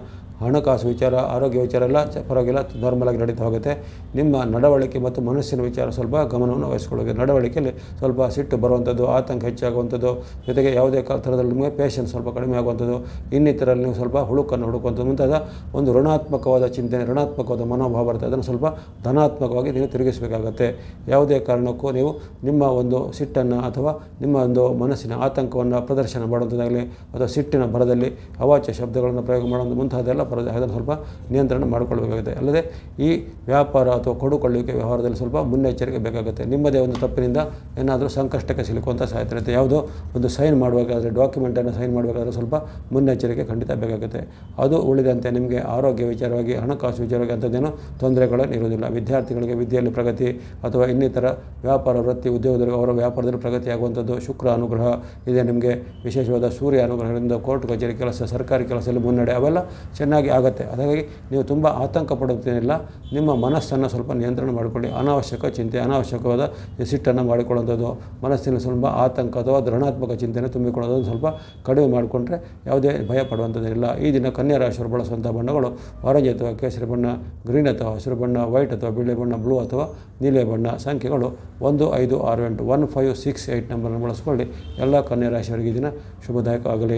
ಹಣಕಾಸು ವಿಚಾರ, ಆರೋಗ್ಯ ವಿಚಾರ ಎಲ್ಲ ಪರವಾಗಿಲ್ಲ, ನಾರ್ಮಲಾಗಿ ನಡೀತಾ ಹೋಗುತ್ತೆ. ನಿಮ್ಮ ನಡವಳಿಕೆ ಮತ್ತು ಮನಸ್ಸಿನ ವಿಚಾರ ಸ್ವಲ್ಪ ಗಮನವನ್ನು ವಹಿಸ್ಕೊಳ್ಳೋದು. ನಡವಳಿಕೆಯಲ್ಲಿ ಸ್ವಲ್ಪ ಸಿಟ್ಟು ಬರುವಂಥದ್ದು, ಆತಂಕ ಹೆಚ್ಚಾಗುವಂಥದ್ದು, ಜೊತೆಗೆ ಯಾವುದೇ ಥರದಲ್ಲಿ ನಿಮಗೆ ಪೇಷನ್ಸ್ ಸ್ವಲ್ಪ ಕಡಿಮೆ ಆಗುವಂಥದ್ದು, ಇನ್ನಿತರಲ್ಲಿ ನೀವು ಸ್ವಲ್ಪ ಹುಡುಕನ್ನು ಹುಡುಕುವಂಥದ್ದು ಮುಂತಾದ ಒಂದು ಋಣಾತ್ಮಕವಾದ ಚಿಂತನೆ, ಋಣಾತ್ಮಕವಾದ ಮನೋಭಾವ ಬರುತ್ತೆ. ಅದನ್ನು ಸ್ವಲ್ಪ ಧನಾತ್ಮಕವಾಗಿ ನೀವು ತಿರುಗಿಸಬೇಕಾಗತ್ತೆ. ಯಾವುದೇ ಕಾರಣಕ್ಕೂ ನೀವು ನಿಮ್ಮ ಒಂದು ಸಿಟ್ಟನ್ನು ಅಥವಾ ನಿಮ್ಮ ಒಂದು ಮನಸ್ಸಿನ ಆತಂಕವನ್ನು ಪ್ರದರ್ಶನ ಮಾಡುವಂಥದ್ದಾಗಲಿ ಅಥವಾ ಸಿಟ್ಟಿನ ಭರದಲ್ಲಿ ಅವಾಚ್ಯ ಶಬ್ದಗಳನ್ನು ಪ್ರಯೋಗ ಮಾಡುವಂಥ ಮುಂತಾದೆಲ್ಲ ಪರ ಅದನ್ನು ಸ್ವಲ್ಪ ನಿಯಂತ್ರಣ ಮಾಡಿಕೊಳ್ಬೇಕಾಗುತ್ತೆ. ಅಲ್ಲದೆ ಈ ವ್ಯಾಪಾರ ಅಥವಾ ಕೊಡುಕೊಳ್ಳುವಿಕೆ ವ್ಯವಹಾರದಲ್ಲಿ ಸ್ವಲ್ಪ ಮುನ್ನೆಚ್ಚರಿಕೆ ಬೇಕಾಗುತ್ತೆ. ನಿಮ್ಮದೇ ಒಂದು ತಪ್ಪಿನಿಂದ ಏನಾದರೂ ಸಂಕಷ್ಟಕ್ಕೆ ಸಿಲುಕುವಂಥ ಸಾಧ್ಯತೆ ಇರುತ್ತೆ. ಯಾವುದೋ ಒಂದು ಸೈನ್ ಮಾಡಬೇಕಾದ್ರೆ, ಡಾಕ್ಯುಮೆಂಟನ್ನು ಸೈನ್ ಮಾಡಬೇಕಾದ್ರೆ ಸ್ವಲ್ಪ ಮುನ್ನೆಚ್ಚರಿಕೆ ಖಂಡಿತ ಬೇಕಾಗುತ್ತೆ. ಅದು ಉಳಿದಂತೆ ನಿಮಗೆ ಆರೋಗ್ಯ ವಿಚಾರವಾಗಿ, ಹಣಕಾಸು ವಿಚಾರವಾಗಿ ಅಂಥದ್ದೇನೋ ತೊಂದರೆಗಳೇನು ಇರುವುದಿಲ್ಲ. ವಿದ್ಯಾರ್ಥಿಗಳಿಗೆ ವಿದ್ಯೆಯಲ್ಲಿ ಪ್ರಗತಿ ಅಥವಾ ಇನ್ನಿತರ ವ್ಯಾಪಾರ ವೃತ್ತಿ ಉದ್ಯೋಗದಲ್ಲಿ ಅವರ ವ್ಯಾಪಾರದಲ್ಲಿ ಪ್ರಗತಿಯಾಗುವಂಥದ್ದು, ಶುಕ್ರ ಅನುಗ್ರಹ ಇದೆ ನಿಮಗೆ. ವಿಶೇಷವಾದ ಸೂರ್ಯ ಅನುಗ್ರಹದಿಂದ ಕೋರ್ಟ್ ಕಚೇರಿ ಕೆಲಸ, ಸರ್ಕಾರಿ ಕೆಲಸದಲ್ಲಿ ಮುನ್ನಡೆ ಅವೆಲ್ಲ ಚೆನ್ನಾಗಿ ಆಗುತ್ತೆ. ಹಾಗಾಗಿ ನೀವು ತುಂಬ ಆತಂಕ ಪಡುತ್ತೇನಿಲ್ಲ. ನಿಮ್ಮ ಮನಸ್ಸನ್ನು ಸ್ವಲ್ಪ ನಿಯಂತ್ರಣ ಮಾಡಿಕೊಳ್ಳಿ. ಅನಾವಶ್ಯಕ ಚಿಂತೆ, ಅನಾವಶ್ಯಕವಾದ ಸಿಟ್ಟನ್ನು ಮಾಡಿಕೊಳ್ಳುವಂಥದ್ದು, ಮನಸ್ಸಿನಲ್ಲಿ ಸ್ವಲ್ಪ ಆತಂಕ ಅಥವಾ ಋಣಾತ್ಮಕ ಚಿಂತೆಯನ್ನು ತುಂಬಿಕೊಳ್ಳೋದನ್ನು ಸ್ವಲ್ಪ ಕಡಿಮೆ ಮಾಡಿಕೊಂಡ್ರೆ ಯಾವುದೇ ಭಯ ಪಡುವಂಥದ್ದೇನಿಲ್ಲ. ಈ ದಿನ ಕನ್ಯಾ ರಾಶಿಯವರು ಬಳಸುವಂಥ ಬಣ್ಣಗಳು ಆರೆಂಜ್ ಅಥವಾ ಕೇಸರಿ ಬಣ್ಣ, ಗ್ರೀನ್ ಅಥವಾ ಹಸಿರು ಬಣ್ಣ, ವೈಟ್ ಅಥವಾ ಬಿಳಿ ಬಣ್ಣ, ಬ್ಲೂ ಅಥವಾ ನೀಲಿ ಬಣ್ಣ. ಸಂಖ್ಯೆಗಳು ಒಂದು ಐದು ಆರು ಎಂಟು ಒನ್ ಫೈವ್ ಸಿಕ್ಸ್ ಏಯ್ಟ್ ನಂಬರನ್ನು ಬಳಸ್ಕೊಳ್ಳಿ. ಎಲ್ಲ ಕನ್ಯಾ ರಾಶಿಯವರಿಗೆ ಈ ದಿನ ಶುಭದಾಯಕ ಆಗಲಿ.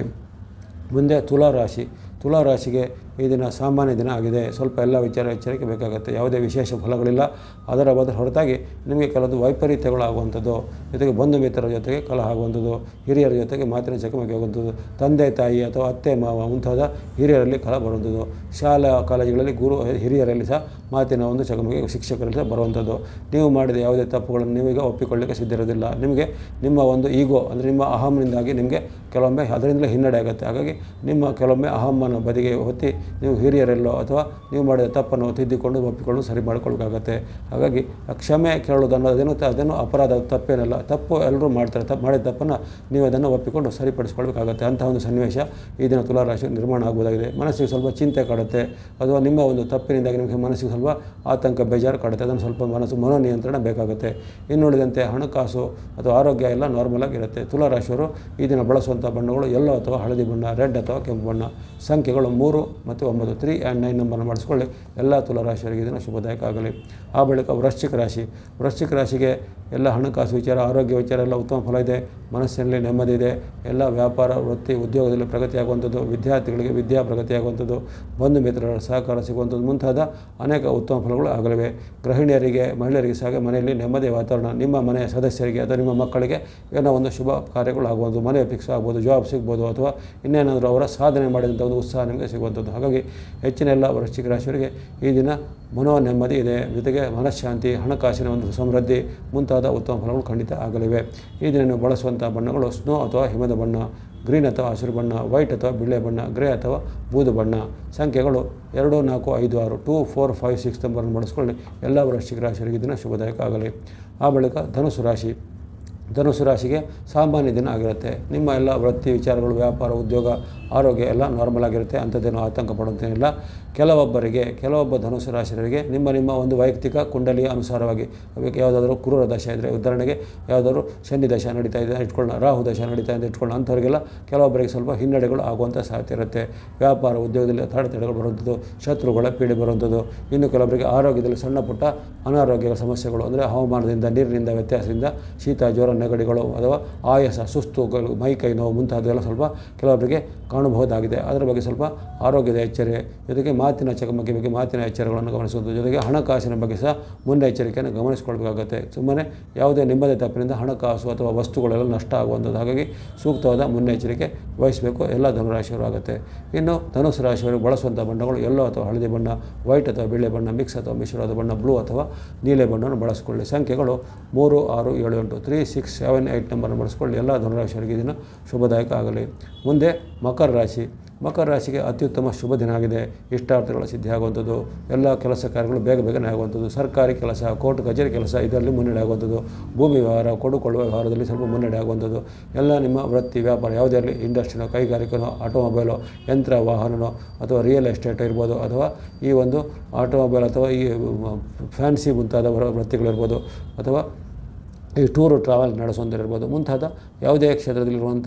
ಮುಂದೆ ತುಲಾ ರಾಶಿ. ತುಲಾ ರಾಶಿಗೆ ಈ ದಿನ ಸಾಮಾನ್ಯ ದಿನ ಆಗಿದೆ. ಸ್ವಲ್ಪ ಎಲ್ಲ ವಿಚಾರ ಎಚ್ಚರಿಕೆ ಬೇಕಾಗುತ್ತೆ. ಯಾವುದೇ ವಿಶೇಷ ಫಲಗಳಿಲ್ಲ. ಅದರ ಬದಲು ಹೊರತಾಗಿ ನಿಮಗೆ ಕೆಲವೊಂದು ವೈಪರೀತ್ಯಗಳಾಗುವಂಥದ್ದು, ಜೊತೆಗೆ ಬಂಧು ಮಿತ್ರರ ಜೊತೆಗೆ ಕಲಹ ಆಗುವಂಥದ್ದು, ಹಿರಿಯರ ಜೊತೆಗೆ ಮಾತಿನ ಚಕಮಕಿ ಆಗುವಂಥದ್ದು, ತಂದೆ ತಾಯಿ ಅಥವಾ ಅತ್ತೆ ಮಾವ ಮುಂತಾದ ಹಿರಿಯರಲ್ಲಿ ಕಲಹ ಬರುವಂಥದ್ದು, ಶಾಲಾ ಕಾಲೇಜುಗಳಲ್ಲಿ ಗುರು ಹಿರಿಯರಲ್ಲಿ ಸಹ ಮಾತಿನ ಒಂದು ಚಕಮಕಿ ಶಿಕ್ಷಕರಲ್ಲಿ ಸಹ ಬರುವಂಥದ್ದು. ನೀವು ಮಾಡಿದ ಯಾವುದೇ ತಪ್ಪುಗಳನ್ನು ನೀವೀಗ ಒಪ್ಪಿಕೊಳ್ಳಲಿಕ್ಕೆ ಸಿದ್ಧಿರೋದಿಲ್ಲ. ನಿಮಗೆ ನಿಮ್ಮ ಒಂದು ಈಗೋ ಅಂದರೆ ನಿಮ್ಮ ಅಹಂನಿಂದಾಗಿ ನಿಮಗೆ ಕೆಲವೊಮ್ಮೆ ಅದರಿಂದಲೇ ಹಿನ್ನಡೆ ಆಗುತ್ತೆ. ಹಾಗಾಗಿ ನಿಮ್ಮ ಕೆಲವೊಮ್ಮೆ ಅಹಮ್ಮನ ಬದಿಗೆ ಹೊತ್ತಿ ನೀವು ಹಿರಿಯರೆಲ್ಲೋ ಅಥವಾ ನೀವು ಮಾಡಿದ ತಪ್ಪನ್ನು ತಿದ್ದಿಕೊಂಡು ಒಪ್ಪಿಕೊಂಡು ಸರಿ ಮಾಡಿಕೊಳ್ಬೇಕಾಗತ್ತೆ. ಹಾಗಾಗಿ ಕ್ಷಮೆ ಕೇಳೋದು ಅನ್ನೋದು ಅದೇನು ಅದೇನು ಅಪರಾಧ, ತಪ್ಪೇನಲ್ಲ. ತಪ್ಪು ಎಲ್ಲರೂ ಮಾಡ್ತಾರೆ. ತಪ್ಪು ಮಾಡಿದ ತಪ್ಪನ್ನು ನೀವು ಅದನ್ನು ಒಪ್ಪಿಕೊಂಡು ಸರಿಪಡಿಸ್ಕೊಳ್ಬೇಕಾಗತ್ತೆ. ಅಂತಹ ಒಂದು ಸನ್ನಿವೇಶ ಈ ದಿನ ತುಲಾರಾಶಿ ನಿರ್ಮಾಣ ಆಗ್ಬೋದಾಗಿದೆ. ಮನಸ್ಸಿಗೆ ಸ್ವಲ್ಪ ಚಿಂತೆ ಕಾಡುತ್ತೆ ಅಥವಾ ನಿಮ್ಮ ಒಂದು ತಪ್ಪಿನಿಂದಾಗಿ ನಿಮಗೆ ಮನಸ್ಸಿಗೆ ಸ್ವಲ್ಪ ಆತಂಕ, ಬೇಜಾರು ಕಾಡುತ್ತೆ. ಅದನ್ನು ಸ್ವಲ್ಪ ಮನಸ್ಸು ಮನೋನಿಯಂತ್ರಣ ಬೇಕಾಗುತ್ತೆ. ಇನ್ನುಳಿದಂತೆ ಹಣಕಾಸು ಅಥವಾ ಆರೋಗ್ಯ ಎಲ್ಲ ನಾರ್ಮಲ್ ಆಗಿರುತ್ತೆ. ತುಲಾರಾಶಿಯವರು ಈ ದಿನ ಬಳಸುವಂಥ ಬಣ್ಣಗಳು ಯೆಲ್ಲೋ ಅಥವಾ ಹಳದಿ ಬಣ್ಣ, ರೆಡ್ ಅಥವಾ ಕೆಂಪು ಬಣ್ಣ. ಸಂಖ್ಯೆಗಳು ಮೂರು ಮತ್ತು ಒಂಬತ್ತು, ತ್ರೀ ಆ್ಯಂಡ್ ನೈನ್ ನಂಬರನ್ನು ಮಾಡಿಸ್ಕೊಳ್ಳಿ. ಎಲ್ಲ ತುಲಾರಾಶಿಯವರಿಗೆ ಇದನ್ನು ಶುಭದಾಯಕ ಆಗಲಿ. ಆ ಬಳಿಕ ವೃಶ್ಚಿಕ ರಾಶಿ. ವೃಶ್ಚಿಕ ರಾಶಿಗೆ ಎಲ್ಲ ಹಣಕಾಸು ವಿಚಾರ, ಆರೋಗ್ಯ ವಿಚಾರ ಎಲ್ಲ ಉತ್ತಮ ಫಲ ಇದೆ. ಮನಸ್ಸಿನಲ್ಲಿ ನೆಮ್ಮದಿ ಇದೆ. ಎಲ್ಲ ವ್ಯಾಪಾರ ವೃತ್ತಿ ಉದ್ಯೋಗದಲ್ಲಿ ಪ್ರಗತಿಯಾಗುವಂಥದ್ದು, ವಿದ್ಯಾರ್ಥಿಗಳಿಗೆ ವಿದ್ಯಾ ಪ್ರಗತಿಯಾಗುವಂಥದ್ದು, ಬಂಧು ಮಿತ್ರರ ಸಹಕಾರ ಸಿಗುವಂಥದ್ದು ಮುಂತಾದ ಅನೇಕ ಉತ್ತಮ ಫಲಗಳು ಆಗಲಿವೆ. ಗೃಹಿಣಿಯರಿಗೆ, ಮಹಿಳೆಯರಿಗೆ ಸಹ ಮನೆಯಲ್ಲಿ ನೆಮ್ಮದಿಯ ವಾತಾವರಣ, ನಿಮ್ಮ ಮನೆಯ ಸದಸ್ಯರಿಗೆ ಅಥವಾ ನಿಮ್ಮ ಮಕ್ಕಳಿಗೆ ಏನೋ ಒಂದು ಶುಭ ಕಾರ್ಯಗಳು ಆಗುವುದು, ಮನೆ ಫಿಕ್ಸ್ ಆಗ್ಬೋದು, ಜಾಬ್ ಸಿಗ್ಬೋದು ಅಥವಾ ಇನ್ನೇನಾದರೂ ಅವರ ಸಾಧನೆ ಮಾಡಿದಂಥ ಒಂದು ಉತ್ಸಾಹ ನಿಮಗೆ ಸಿಗುವಂಥದ್ದು. ಹಾಗಾಗಿ ಹೆಚ್ಚಿನ ಎಲ್ಲ ವೃಶ್ಚಿಕ ರಾಶಿಯವರಿಗೆ ಈ ದಿನ ಮನೋ ನೆಮ್ಮದಿ ಇದೆ. ಜೊತೆಗೆ ಮನಃಶಾಂತಿ, ಹಣಕಾಸಿನ ಒಂದು ಸಮೃದ್ಧಿ ಮುಂತಾದ ಉತ್ತಮ ಫಲಗಳು ಖಂಡಿತ ಆಗಲಿವೆ. ಈ ದಿನ ನೀವು ಬಳಸುವಂಥ ಬಣ್ಣಗಳು ಸ್ನೋ ಅಥವಾ ಹಿಮದ ಬಣ್ಣ, ಗ್ರೀನ್ ಅಥವಾ ಹಸಿರು ಬಣ್ಣ, ವೈಟ್ ಅಥವಾ ಬಿಳೆ ಬಣ್ಣ, ಗ್ರೇ ಅಥವಾ ಬೂದು ಬಣ್ಣ. ಸಂಖ್ಯೆಗಳು ಎರಡು ನಾಲ್ಕು ಐದು ಆರು ಟೂ ಫೋರ್ ಫೈವ್ ಸಿಕ್ಸ್ ನಂಬರನ್ನು ಬಳಸ್ಕೊಳ್ಳಿ. ಎಲ್ಲ ವೃಶ್ಚಿಕ ರಾಶಿಯವರಿಗೆ ದಿನ ಶುಭದಾಯಕ ಆಗಲಿ. ಆ ಬಳಿಕ ಧನುಸು ರಾಶಿ. ಧನುಸು ರಾಶಿಗೆ ಸಾಮಾನ್ಯ ದಿನ ಆಗಿರುತ್ತೆ. ನಿಮ್ಮ ಎಲ್ಲ ವೃತ್ತಿ ವಿಚಾರಗಳು, ವ್ಯಾಪಾರ, ಉದ್ಯೋಗ, ಆರೋಗ್ಯ ಎಲ್ಲ ನಾರ್ಮಲ್ ಆಗಿರುತ್ತೆ. ಅಂಥದ್ದೇನೂ ಆತಂಕ ಪಡುವಂತೇನಿಲ್ಲ. ಕೆಲವೊಬ್ಬರಿಗೆ, ಕೆಲವೊಬ್ಬ ಧನುಸು ರಾಶಿಯವರಿಗೆ ನಿಮ್ಮ ನಿಮ್ಮ ಒಂದು ವೈಯಕ್ತಿಕ ಕುಂಡಲಿಯ ಅನುಸಾರವಾಗಿ ಅದಕ್ಕೆ ಯಾವುದಾದ್ರೂ ಕ್ರೂರ ದಶ ಇದ್ದರೆ, ಉದಾಹರಣೆಗೆ ಯಾವುದಾದ್ರೂ ಶನಿ ದಶ ನಡೀತಾ ಇದೆ ಇಟ್ಕೊಳ್ಳೋಣ, ರಾಹು ದಶ ನಡೀತಾ ಇದೆ ಇಟ್ಕೊಳ್ಳೋಣ, ಅಂಥವರಿಗೆಲ್ಲ ಕೆಲವೊಬ್ಬರಿಗೆ ಸ್ವಲ್ಪ ಹಿನ್ನಡೆಗಳು ಆಗುವಂಥ ಸಾಧ್ಯತೆ ಇರುತ್ತೆ. ವ್ಯಾಪಾರ ಉದ್ಯೋಗದಲ್ಲಿ ಅಡೆತಡೆಗಳು ಬರುವಂಥದ್ದು, ಶತ್ರುಗಳ ಪೀಡೆ ಬರುವಂಥದ್ದು. ಇನ್ನು ಕೆಲವೊಬ್ಬರಿಗೆ ಆರೋಗ್ಯದಲ್ಲಿ ಸಣ್ಣ ಪುಟ್ಟ ಅನಾರೋಗ್ಯ ಸಮಸ್ಯೆಗಳು ಅಂದರೆ ಹವಾಮಾನದಿಂದ, ನೀರಿನಿಂದ ವ್ಯತ್ಯಾಸದಿಂದ ಶೀತ, ಜ್ವರ, ನೆಗಡಿಗಳು ಅಥವಾ ಆಯಾಸ, ಸುಸ್ತುಗಳು, ಮೈ ಕೈ ನೋವು ಮುಂತಾದವೆಲ್ಲ ಸ್ವಲ್ಪ ಕೆಲವೊಬ್ಬರಿಗೆ ಕಾಣಬಹುದಾಗಿದೆ. ಅದರ ಬಗ್ಗೆ ಸ್ವಲ್ಪ ಆರೋಗ್ಯದ ಎಚ್ಚರಿಕೆ, ಜೊತೆಗೆ ಮಾತಿನ ಚಕಮಕಿ ಬಗ್ಗೆ ಮಾತಿನ ಎಚ್ಚರಗಳನ್ನು ಗಮನಿಸುವುದು, ಜೊತೆಗೆ ಹಣಕಾಸಿನ ಬಗ್ಗೆ ಸಹ ಮುನ್ನೆಚ್ಚರಿಕೆಯನ್ನು ಗಮನಿಸಿಕೊಳ್ಬೇಕಾಗುತ್ತೆ. ಸುಮ್ಮನೆ ಯಾವುದೇ ನಿಮ್ಮದೇ ತಪ್ಪಿನಿಂದ ಹಣಕಾಸು ಅಥವಾ ವಸ್ತುಗಳೆಲ್ಲ ನಷ್ಟ ಆಗುವಂಥದ್ದು. ಹಾಗಾಗಿ ಸೂಕ್ತವಾದ ಮುನ್ನೆಚ್ಚರಿಕೆ ವಹಿಸಬೇಕು ಎಲ್ಲ ಧನುರಾಶಿಯವರು ಆಗುತ್ತೆ. ಇನ್ನು ಧನುಸು ರಾಶಿಯವರು ಬಳಸುವಂಥ ಬಣ್ಣಗಳು ಯೆಲ್ಲೋ ಅಥವಾ ಹಳದಿ ಬಣ್ಣ, ವೈಟ್ ಅಥವಾ ಬಿಳಿ ಬಣ್ಣ, ಮಿಕ್ಸ್ ಅಥವಾ ಮಿಶ್ರವಾದ ಬಣ್ಣ, ಬ್ಲೂ ಅಥವಾ ನೀಲೆ ಬಣ್ಣವನ್ನು ಬಳಸಿಕೊಳ್ಳಿ. ಸಂಖ್ಯೆಗಳು ಮೂರು ಆರು ಏಳು ಎಂಟು ತ್ರೀ ಸಿಕ್ಸ್ ಸೆವೆನ್ ಏಯ್ಟ್ ನಂಬರನ್ನು ಬಳಸಿಕೊಳ್ಳಿ. ಎಲ್ಲ ಧನುರಾಶಿಯವರಿಗೆ ದಿನ ಶುಭದಾಯಕ ಆಗಲಿ. ಮುಂದೆ ಮಕರ ರಾಶಿ. ಮಕರ ರಾಶಿಗೆ ಅತ್ಯುತ್ತಮ ಶುಭ ದಿನ ಆಗಿದೆ. ಇಷ್ಟಾರ್ಥಗಳ ಸಿದ್ಧಿಯಾಗುವಂಥದ್ದು, ಎಲ್ಲ ಕೆಲಸ ಕಾರ್ಯಗಳು ಬೇಗ ಬೇಗನೆ ಆಗುವಂಥದ್ದು, ಸರ್ಕಾರಿ ಕೆಲಸ, ಕೋರ್ಟ್ ಕಚೇರಿ ಕೆಲಸ ಇದರಲ್ಲಿ ಮುನ್ನಡೆ ಆಗುವಂಥದ್ದು, ಭೂಮಿ ವ್ಯವಹಾರ, ಕೊಡುಕೊಳ್ಳುವ ವ್ಯವಹಾರದಲ್ಲಿ ಸ್ವಲ್ಪ ಮುನ್ನಡೆ ಆಗುವಂಥದ್ದು, ಎಲ್ಲ ನಿಮ್ಮ ವೃತ್ತಿ ವ್ಯಾಪಾರ ಯಾವುದೇ ಇರಲಿ, ಇಂಡಸ್ಟ್ರಿನೋ, ಕೈಗಾರಿಕೆನೋ, ಆಟೋಮೊಬೈಲೋ, ಯಂತ್ರ ವಾಹನನೋ ಅಥವಾ ರಿಯಲ್ ಎಸ್ಟೇಟ್ ಇರ್ಬೋದು, ಅಥವಾ ಈ ಒಂದು ಆಟೋಮೊಬೈಲ್ ಅಥವಾ ಈ ಫ್ಯಾನ್ಸಿ ಮುಂತಾದ ವೃತ್ತಿಗಳಿರ್ಬೋದು, ಅಥವಾ ಈ ಟೂರು ಟ್ರಾವೆಲ್ ನಡೆಸುವಂಥದ್ದಿರ್ಬೋದು, ಮುಂತಾದ ಯಾವುದೇ ಕ್ಷೇತ್ರದಲ್ಲಿರುವಂತಹ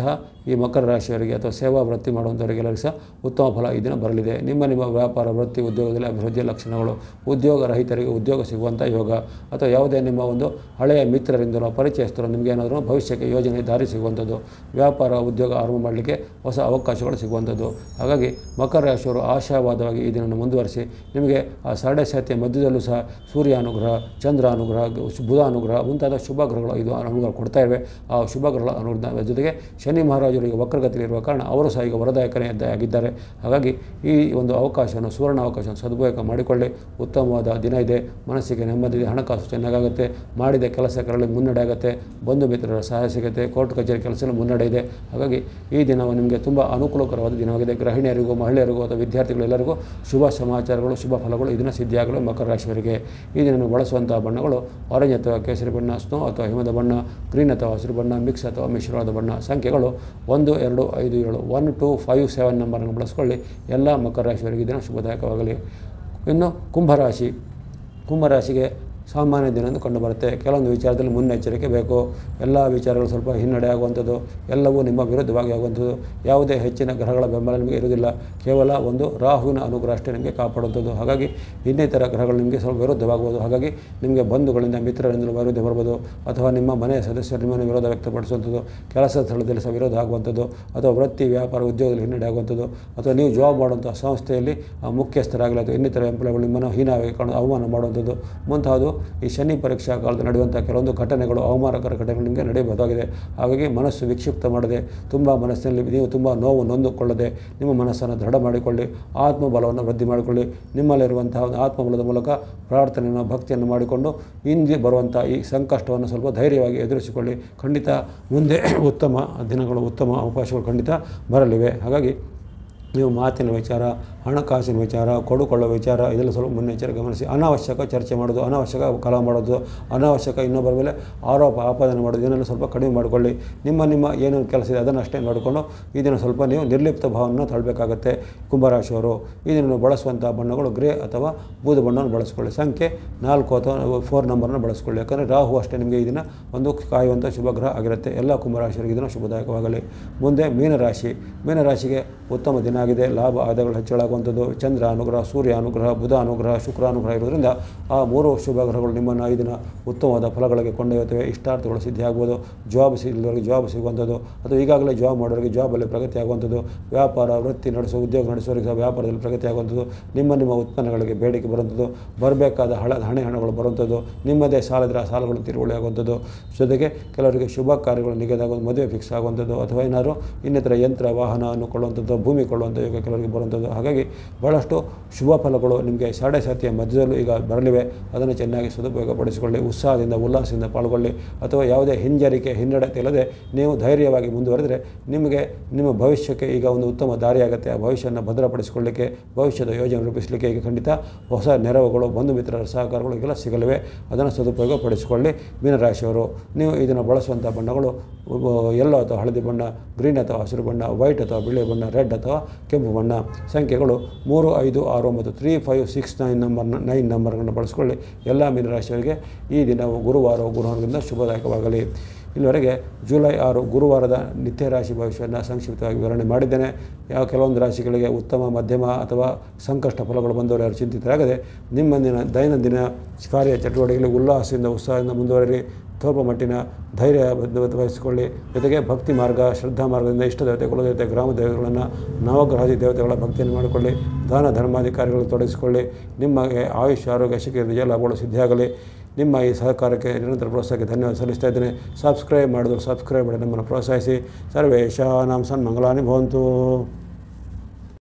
ಈ ಮಕರ ರಾಶಿಯವರಿಗೆ ಅಥವಾ ಸೇವಾ ವೃತ್ತಿ ಮಾಡುವಂಥವರಿಗೆಲ್ಲರಿಗೂ ಸಹ ಉತ್ತಮ ಫಲ ಈ ದಿನ ಬರಲಿದೆ. ನಿಮ್ಮ ನಿಮ್ಮ ವ್ಯಾಪಾರ ವೃತ್ತಿ ಉದ್ಯೋಗದಲ್ಲಿ ಅಭಿವೃದ್ಧಿಯ ಲಕ್ಷಣಗಳು, ಉದ್ಯೋಗ ರಹಿತರಿಗೆ ಉದ್ಯೋಗ ಸಿಗುವಂಥ ಯೋಗ, ಅಥವಾ ಯಾವುದೇ ನಿಮ್ಮ ಒಂದು ಹಳೆಯ ಮಿತ್ರರಿಂದಲೋ ಪರಿಚಯಸ್ಥರು ನಿಮಗೆ ಏನಾದರೂ ಭವಿಷ್ಯಕ್ಕೆ ಯೋಜನೆ ದಾರಿ ಸಿಗುವಂಥದ್ದು, ವ್ಯಾಪಾರ ಉದ್ಯೋಗ ಆರಂಭ ಮಾಡಲಿಕ್ಕೆ ಹೊಸ ಅವಕಾಶಗಳು ಸಿಗುವಂಥದ್ದು. ಹಾಗಾಗಿ ಮಕರ ರಾಶಿಯವರು ಆಶಾವಾದವಾಗಿ ಈ ದಿನವನ್ನು ಮುಂದುವರಿಸಿ ನಿಮಗೆ ಆ ಸಾಡೆ ಸಾತಿಯ ಮಧ್ಯದಲ್ಲೂ ಸಹ ಸೂರ್ಯ ಅನುಗ್ರಹ, ಚಂದ್ರ ಅನುಗ್ರಹ, ಬುಧ ಅನುಗ್ರಹ ಮುಂತಾದ ಶುಭ ಗ್ರಹಗಳು ಇದು ಅನುಗ್ರಹ ಕೊಡ್ತಾ ಇವೆ. ಆ ಶುಭ ಗ್ರಹಗಳ ಅನುಗ್ರಹದ ಜೊತೆಗೆ ಶನಿ ಮಹಾರಾಜರಿಗೆ ವಕ್ರಗತಿಯಲ್ಲಿರುವ ಕಾರಣ ಅವರು ಸಹ ಈಗ ವರದಾಯಕನೇ ಆಗಿದ್ದಾರೆ. ಹಾಗಾಗಿ ಈ ಒಂದು ಅವಕಾಶವನ್ನು ಸುವರ್ಣ ಅವಕಾಶವನ್ನು ಸದುಪಯೋಗ ಮಾಡಿಕೊಳ್ಳಿ. ಉತ್ತಮವಾದ ದಿನ ಇದೆ, ಮನಸ್ಸಿಗೆ ನೆಮ್ಮದಿ, ಹಣಕಾಸು ಚೆನ್ನಾಗುತ್ತೆ, ಮಾಡಿದ ಕೆಲಸಗಳಲ್ಲಿ ಮುನ್ನಡೆ ಆಗುತ್ತೆ, ಬಂಧು ಮಿತ್ರರ ಸಹಾಯ ಸಿಗುತ್ತೆ, ಕೋರ್ಟ್ ಕಚೇರಿ ಕೆಲಸದಲ್ಲಿ ಮುನ್ನಡೆ ಇದೆ. ಹಾಗಾಗಿ ಈ ದಿನವು ನಿಮಗೆ ತುಂಬ ಅನುಕೂಲಕರವಾದ ದಿನವಾಗಿದೆ. ಗೃಹಿಣಿಯರಿಗೂ, ಮಹಿಳೆಯರಿಗೂ ಅಥವಾ ವಿದ್ಯಾರ್ಥಿಗಳೆಲ್ಲರಿಗೂ ಶುಭ ಸಮಾಚಾರಗಳು, ಶುಭ ಫಲಗಳು ಇದನ್ನು ಸಿದ್ಧಿಯಾಗಲು ಮಕರ ರಾಶಿಯವರಿಗೆ ಈ ದಿನ ಬಳಸುವಂಥ ಬಣ್ಣಗಳು ಆರೆಂಜ್ ಅಥವಾ ಕೇಸರಿ ಬಣ್ಣ, ಸ್ನೋ ಅಥವಾ ಹಿಮದ ಬಣ್ಣ, ಗ್ರೀನ್ ಅಥವಾ ಹಸಿರು ಬಣ್ಣ, ಮಿಕ್ಸ್ ಅಥವಾ ಮಿಶ್ರವಾದ ಬಣ್ಣ. ಸಂಖ್ಯೆಗಳು ಒಂದು ಎರಡು ಐದು ಏಳು ಒನ್ ಟು ಫೈವ್ ಸೆವೆನ್ ನಂಬರನ್ನು ಬಳಸ್ಕೊಳ್ಳಿ. ಎಲ್ಲ ಮಕರ ರಾಶಿಯವರಿಗೆ ಈ ದಿನ ಶುಭದಾಯಕವಾಗಲಿ. ಇನ್ನು ಕುಂಭರಾಶಿ ಕುಂಭರಾಶಿಗೆ ಸಾಮಾನ್ಯ ದಿನ ಎಂದು ಕಂಡುಬರುತ್ತೆ. ಕೆಲವೊಂದು ವಿಚಾರದಲ್ಲಿ ಮುನ್ನೆಚ್ಚರಿಕೆ ಬೇಕು. ಎಲ್ಲ ವಿಚಾರಗಳು ಸ್ವಲ್ಪ ಹಿನ್ನಡೆ ಆಗುವಂಥದ್ದು, ಎಲ್ಲವೂ ನಿಮ್ಮ ವಿರುದ್ಧವಾಗಿ ಆಗುವಂಥದ್ದು, ಯಾವುದೇ ಹೆಚ್ಚಿನ ಗ್ರಹಗಳ ಬೆಂಬಲ ನಿಮಗೆ ಇರುವುದಿಲ್ಲ. ಕೇವಲ ಒಂದು ರಾಹುವಿನ ಅನುಗ್ರಹ ಅಷ್ಟೇ ನಿಮಗೆ ಕಾಪಾಡುವಂಥದ್ದು. ಹಾಗಾಗಿ ಇನ್ನಿತರ ಗ್ರಹಗಳು ನಿಮಗೆ ಸ್ವಲ್ಪ ವಿರುದ್ಧವಾಗುವುದು. ಹಾಗಾಗಿ ನಿಮಗೆ ಬಂಧುಗಳಿಂದ, ಮಿತ್ರರಿಂದಲೂ ವಿರೋಧ ಬರ್ಬೋದು, ಅಥವಾ ನಿಮ್ಮ ಮನೆಯ ಸದಸ್ಯರು ನಿಮ್ಮನ್ನು ವಿರೋಧ ವ್ಯಕ್ತಪಡಿಸುವಂಥದ್ದು, ಕೆಲಸದ ಸ್ಥಳದಲ್ಲಿ ಸಹ ವಿರೋಧ ಆಗುವಂಥದ್ದು, ಅಥವಾ ವೃತ್ತಿ ವ್ಯಾಪಾರ ಉದ್ಯೋಗದಲ್ಲಿ ಹಿನ್ನಡೆ ಆಗುವಂಥದ್ದು, ಅಥವಾ ನೀವು ಜಾಬ್ ಮಾಡುವಂಥ ಸಂಸ್ಥೆಯಲ್ಲಿ ಮುಖ್ಯಸ್ಥರಾಗಲಿ ಅಥವಾ ಇನ್ನಿತರ ಎಂಪ್ಲಾಯ್ಗಳು ನಿಮ್ಮನ್ನು ಹೀನವಾಗಿ ಕಾಣು ಅವಮಾನ ಮಾಡುವಂಥದ್ದು ಮುಂತಾದವು ಈ ಶನಿ ಪರೀಕ್ಷಾ ಕಾಲದಲ್ಲಿ ನಡೆಯುವಂಥ ಕೆಲವೊಂದು ಘಟನೆಗಳು, ಅವಮಾನಕರ ಘಟನೆಗಳು ನಿಮಗೆ ನಡೆಯಬಹುದಾಗಿದೆ. ಹಾಗಾಗಿ ಮನಸ್ಸು ವಿಕ್ಷಿಪ್ತ ಮಾಡದೆ, ತುಂಬ ಮನಸ್ಸಿನಲ್ಲಿ ನೀವು ತುಂಬ ನೋವು ನೊಂದುಕೊಳ್ಳದೆ ನಿಮ್ಮ ಮನಸ್ಸನ್ನು ದೃಢ ಮಾಡಿಕೊಳ್ಳಿ. ಆತ್ಮಬಲವನ್ನು ವೃದ್ಧಿ ಮಾಡಿಕೊಳ್ಳಿ. ನಿಮ್ಮಲ್ಲಿರುವಂತಹ ಒಂದು ಆತ್ಮಬಲದ ಮೂಲಕ ಪ್ರಾರ್ಥನೆಯನ್ನು, ಭಕ್ತಿಯನ್ನು ಮಾಡಿಕೊಂಡು ಹಿಂದೆ ಬರುವಂಥ ಈ ಸಂಕಷ್ಟವನ್ನು ಸ್ವಲ್ಪ ಧೈರ್ಯವಾಗಿ ಎದುರಿಸಿಕೊಳ್ಳಿ. ಖಂಡಿತ ಮುಂದೆ ಉತ್ತಮ ದಿನಗಳು, ಉತ್ತಮ ಅವಕಾಶಗಳು ಖಂಡಿತ ಬರಲಿವೆ. ಹಾಗಾಗಿ ನೀವು ಮಾತಿನ ವಿಚಾರ, ಹಣಕಾಸಿನ ವಿಚಾರ, ಕೊಡುಕೊಳ್ಳುವ ವಿಚಾರ ಇದೆಲ್ಲ ಸ್ವಲ್ಪ ಮುನ್ನೆಚ್ಚರಿಕೆ ಗಮನಿಸಿ. ಅನಾವಶ್ಯಕ ಚರ್ಚೆ ಮಾಡೋದು, ಅನಾವಶ್ಯಕ ಕಲಹ ಮಾಡೋದು, ಅನಾವಶ್ಯಕ ಇನ್ನೊಬ್ಬರ ಮೇಲೆ ಆರೋಪ ಆಪಾದನೆ ಮಾಡೋದು ಇದನ್ನೆಲ್ಲ ಸ್ವಲ್ಪ ಕಡಿಮೆ ಮಾಡಿಕೊಳ್ಳಿ. ನಿಮ್ಮ ನಿಮ್ಮ ಏನು ಕೆಲಸ ಇದೆ ಅದನ್ನು ಅಷ್ಟೇ ನೋಡಿಕೊಂಡು ಈ ದಿನ ಸ್ವಲ್ಪ ನೀವು ನಿರ್ಲಿಪ್ತ ಭಾವವನ್ನು ತಳ್ಳಬೇಕಾಗತ್ತೆ. ಕುಂಭರಾಶಿಯವರು ಈ ದಿನ ಬಳಸುವಂಥ ಬಣ್ಣಗಳು ಗ್ರೇ ಅಥವಾ ಬೂದು ಬಣ್ಣವನ್ನು ಬಳಸ್ಕೊಳ್ಳಿ. ಸಂಖ್ಯೆ ನಾಲ್ಕು ಅಥವಾ ಫೋರ್ ನಂಬರನ್ನು ಬಳಸ್ಕೊಳ್ಳಿ. ಯಾಕಂದರೆ ರಾಹು ಅಷ್ಟೇ ನಿಮಗೆ ಈ ದಿನ ಒಂದು ಕಾಯುವಂಥ ಶುಭ ಗ್ರಹ ಆಗಿರುತ್ತೆ. ಎಲ್ಲ ಕುಂಭರಾಶಿಯವರಿಗೆ ಇದನ್ನು ಶುಭದಾಯಕವಾಗಲಿ. ಮುಂದೆ ಮೀನರಾಶಿ ಮೀನರಾಶಿಗೆ ಉತ್ತಮ ದಿನ ಆಗಿದೆ. ಲಾಭ ಆದಾಯಗಳು ಹೆಚ್ಚಳಾಗುವಂಥದ್ದು, ಚಂದ್ರ ಅನುಗ್ರಹ, ಸೂರ್ಯ ಅನುಗ್ರಹ, ಬುಧ ಅನುಗ್ರಹ, ಶುಕ್ರ ಅನುಗ್ರಹ ಇರೋದ್ರಿಂದ ಆ ಮೂರು ಶುಭ ಗ್ರಹಗಳು ನಿಮ್ಮನ್ನು ಈ ದಿನ ಉತ್ತಮವಾದ ಫಲಗಳಿಗೆ ಕೊಂಡೊಯ್ಯುತ್ತವೆ. ಇಷ್ಟಾರ್ಥಗಳು ಸಿದ್ಧಿಯಾಗುವುದು, ಜಾಬ್ ಸಿಗಲಿರೋರಿಗೆ ಜಾಬ್ ಸಿಗುವಂಥದ್ದು, ಅಥವಾ ಈಗಾಗಲೇ ಜಾಬ್ ಮಾಡೋರಿಗೆ ಜಾಬಲ್ಲಿ ಪ್ರಗತಿ ಆಗುವಂಥದ್ದು, ವ್ಯಾಪಾರ ವೃತ್ತಿ ನಡೆಸುವ ಉದ್ಯೋಗ ನಡೆಸುವವರಿಗೆ ವ್ಯಾಪಾರದಲ್ಲಿ ಪ್ರಗತಿ ಆಗುವಂಥದ್ದು, ನಿಮ್ಮ ನಿಮ್ಮ ಉತ್ಪನ್ನಗಳಿಗೆ ಬೇಡಿಕೆ ಬರುವಂಥದ್ದು, ಬರಬೇಕಾದ ಹಣ ಹಣೆ ಹಣಗಳು ಬರುವಂಥದ್ದು, ನಿಮ್ಮದೇ ಸಾಲದ ಸಾಲಗಳು ತಿರುವಳಿ ಆಗುವಂಥದ್ದು, ಜೊತೆಗೆ ಕೆಲವರಿಗೆ ಶುಭ ಕಾರ್ಯಗಳು ನಿಗದಿಯಾಗುವುದು, ಮದುವೆ ಫಿಕ್ಸ್ ಆಗುವಂಥದ್ದು, ಅಥವಾ ಏನಾದರೂ ಇನ್ನಿತರ ಯಂತ್ರ ವಾಹನವನ್ನು ಕೊಳ್ಳುವಂಥದ್ದು, ಭೂಮಿ ಕೊಳ್ಳುವಂಥ ಯೋಗ ಕೆಲವರಿಗೆ ಬರುವಂಥದ್ದು. ಹಾಗಾಗಿ ಬಹಳಷ್ಟು ಶುಭ ಫಲಗಳು ನಿಮಗೆ ಸಾಡೆ ಸಾತಿಯ ಮಧ್ಯದಲ್ಲೂ ಈಗ ಬರಲಿವೆ. ಅದನ್ನು ಚೆನ್ನಾಗಿ ಸದುಪಯೋಗಪಡಿಸಿಕೊಳ್ಳಿ. ಉತ್ಸಾಹದಿಂದ, ಉಲ್ಲಾಸದಿಂದ ಪಾಲ್ಗೊಳ್ಳಿ. ಅಥವಾ ಯಾವುದೇ ಹಿಂಜರಿಕೆ, ಹಿನ್ನಡೆತೆ ಇಲ್ಲದೆ ನೀವು ಧೈರ್ಯವಾಗಿ ಮುಂದುವರೆದರೆ ನಿಮಗೆ ನಿಮ್ಮ ಭವಿಷ್ಯಕ್ಕೆ ಈಗ ಒಂದು ಉತ್ತಮ ದಾರಿಯಾಗುತ್ತೆ. ಆ ಭವಿಷ್ಯವನ್ನು ಭದ್ರಪಡಿಸಿಕೊಳ್ಳಲಿಕ್ಕೆ, ಭವಿಷ್ಯದ ಯೋಜನೆ ರೂಪಿಸಲಿಕ್ಕೆ ಈಗ ಖಂಡಿತ ಹೊಸ ನೆರವುಗಳು, ಬಂಧು ಮಿತ್ರರ ಸಹಕಾರಗಳು ಈಗೆಲ್ಲ ಸಿಗಲಿವೆ. ಅದನ್ನು ಸದುಪಯೋಗಪಡಿಸಿಕೊಳ್ಳಿ. ಮೀನರಾಶಿಯವರು ನೀವು ಇದನ್ನು ಬಳಸುವಂಥ ಬಣ್ಣಗಳು ಯೆಲ್ಲೋ ಅಥವಾ ಹಳದಿ ಬಣ್ಣ, ಗ್ರೀನ್ ಅಥವಾ ಹಸಿರು ಬಣ್ಣ, ವೈಟ್ ಅಥವಾ ಬಿಳಿ ಬಣ್ಣ, ರೆಡ್ ಅಥವಾ ಕೆಂಪು ಬಣ್ಣ. ಸಂಖ್ಯೆಗಳು ಮೂರು ಐದು ಆರು ಒಂಬತ್ತು ತ್ರೀ ಫೈವ್ ಸಿಕ್ಸ್ ನೈನ್ ನಂಬರ್ನ ನೈನ್ ನಂಬರ್ಗಳನ್ನು ಬಳಸಿಕೊಳ್ಳಿ. ಎಲ್ಲ ಮೀನರಾಶಿಯವರಿಗೆ ಈ ದಿನವು ಗುರುವಾರ ಗುರುವಾರದಿಂದ ಶುಭದಾಯಕವಾಗಲಿ. ಇಲ್ಲಿವರೆಗೆ ಜುಲೈ ಆರು ಗುರುವಾರದ ನಿತ್ಯ ರಾಶಿ ಭವಿಷ್ಯವನ್ನು ಸಂಕ್ಷಿಪ್ತವಾಗಿ ವಿವರಣೆ ಮಾಡಿದ್ದೇನೆ. ಯಾವ ಕೆಲವೊಂದು ರಾಶಿಗಳಿಗೆ ಉತ್ತಮ, ಮಧ್ಯಮ ಅಥವಾ ಸಂಕಷ್ಟ ಫಲಗಳು ಬಂದವರು ಯಾರು ಚಿಂತಿತರಾಗದೆ ನಿಮ್ಮ ದಿನ ದೈನಂದಿನ ಕಾರ್ಯ ಚಟುವಟಿಕೆಗಳಿಗೆ ಉಲ್ಲಾಸದಿಂದ, ಉತ್ಸಾಹದಿಂದ ಮುಂದುವರಿರಿ. ಸ್ವಲ್ಪ ಮಟ್ಟಿನ ಧೈರ್ಯ ವಹಿಸಿಕೊಳ್ಳಿ. ಜೊತೆಗೆ ಭಕ್ತಿ ಮಾರ್ಗ, ಶ್ರದ್ಧಾ ಮಾರ್ಗದಿಂದ ಇಷ್ಟ ದೇವತೆ, ಕುಲದೇವತೆ, ಗ್ರಾಮ ದೇವತೆಗಳನ್ನು, ನವಗ್ರಹಾದಿ ದೇವತೆಗಳ ಭಕ್ತಿಯನ್ನು ಮಾಡಿಕೊಳ್ಳಿ. ದಾನ ಧರ್ಮಾಧಿಕಾರಿಗಳು ತೊಡಗಿಸಿಕೊಳ್ಳಿ. ನಿಮಗೆ ಆಯುಷ್ಯ, ಆರೋಗ್ಯ, ಶಿಖರ ವಿಜಯ ಲಾಭಗಳು ಸಿದ್ಧಿಯಾಗಲಿ. ನಿಮ್ಮ ಈ ಸಹಕಾರಕ್ಕೆ ನಿರಂತರ ಪ್ರೋತ್ಸಾಹಕ್ಕೆ ಧನ್ಯವಾದ ಸಲ್ಲಿಸ್ತಾ ಇದ್ದೇನೆ. ಸಬ್ಸ್ಕ್ರೈಬ್ ಮಾಡಿದ್ರು ಸಬ್ಸ್ಕ್ರೈಬ್ ಮಾಡಿ ನಮ್ಮನ್ನು ಪ್ರೋತ್ಸಾಹಿಸಿ. ಸರ್ವೇಶಾನಾಂ ಸನ್ಮಂಗಲಾನಿ ಭವಂತು.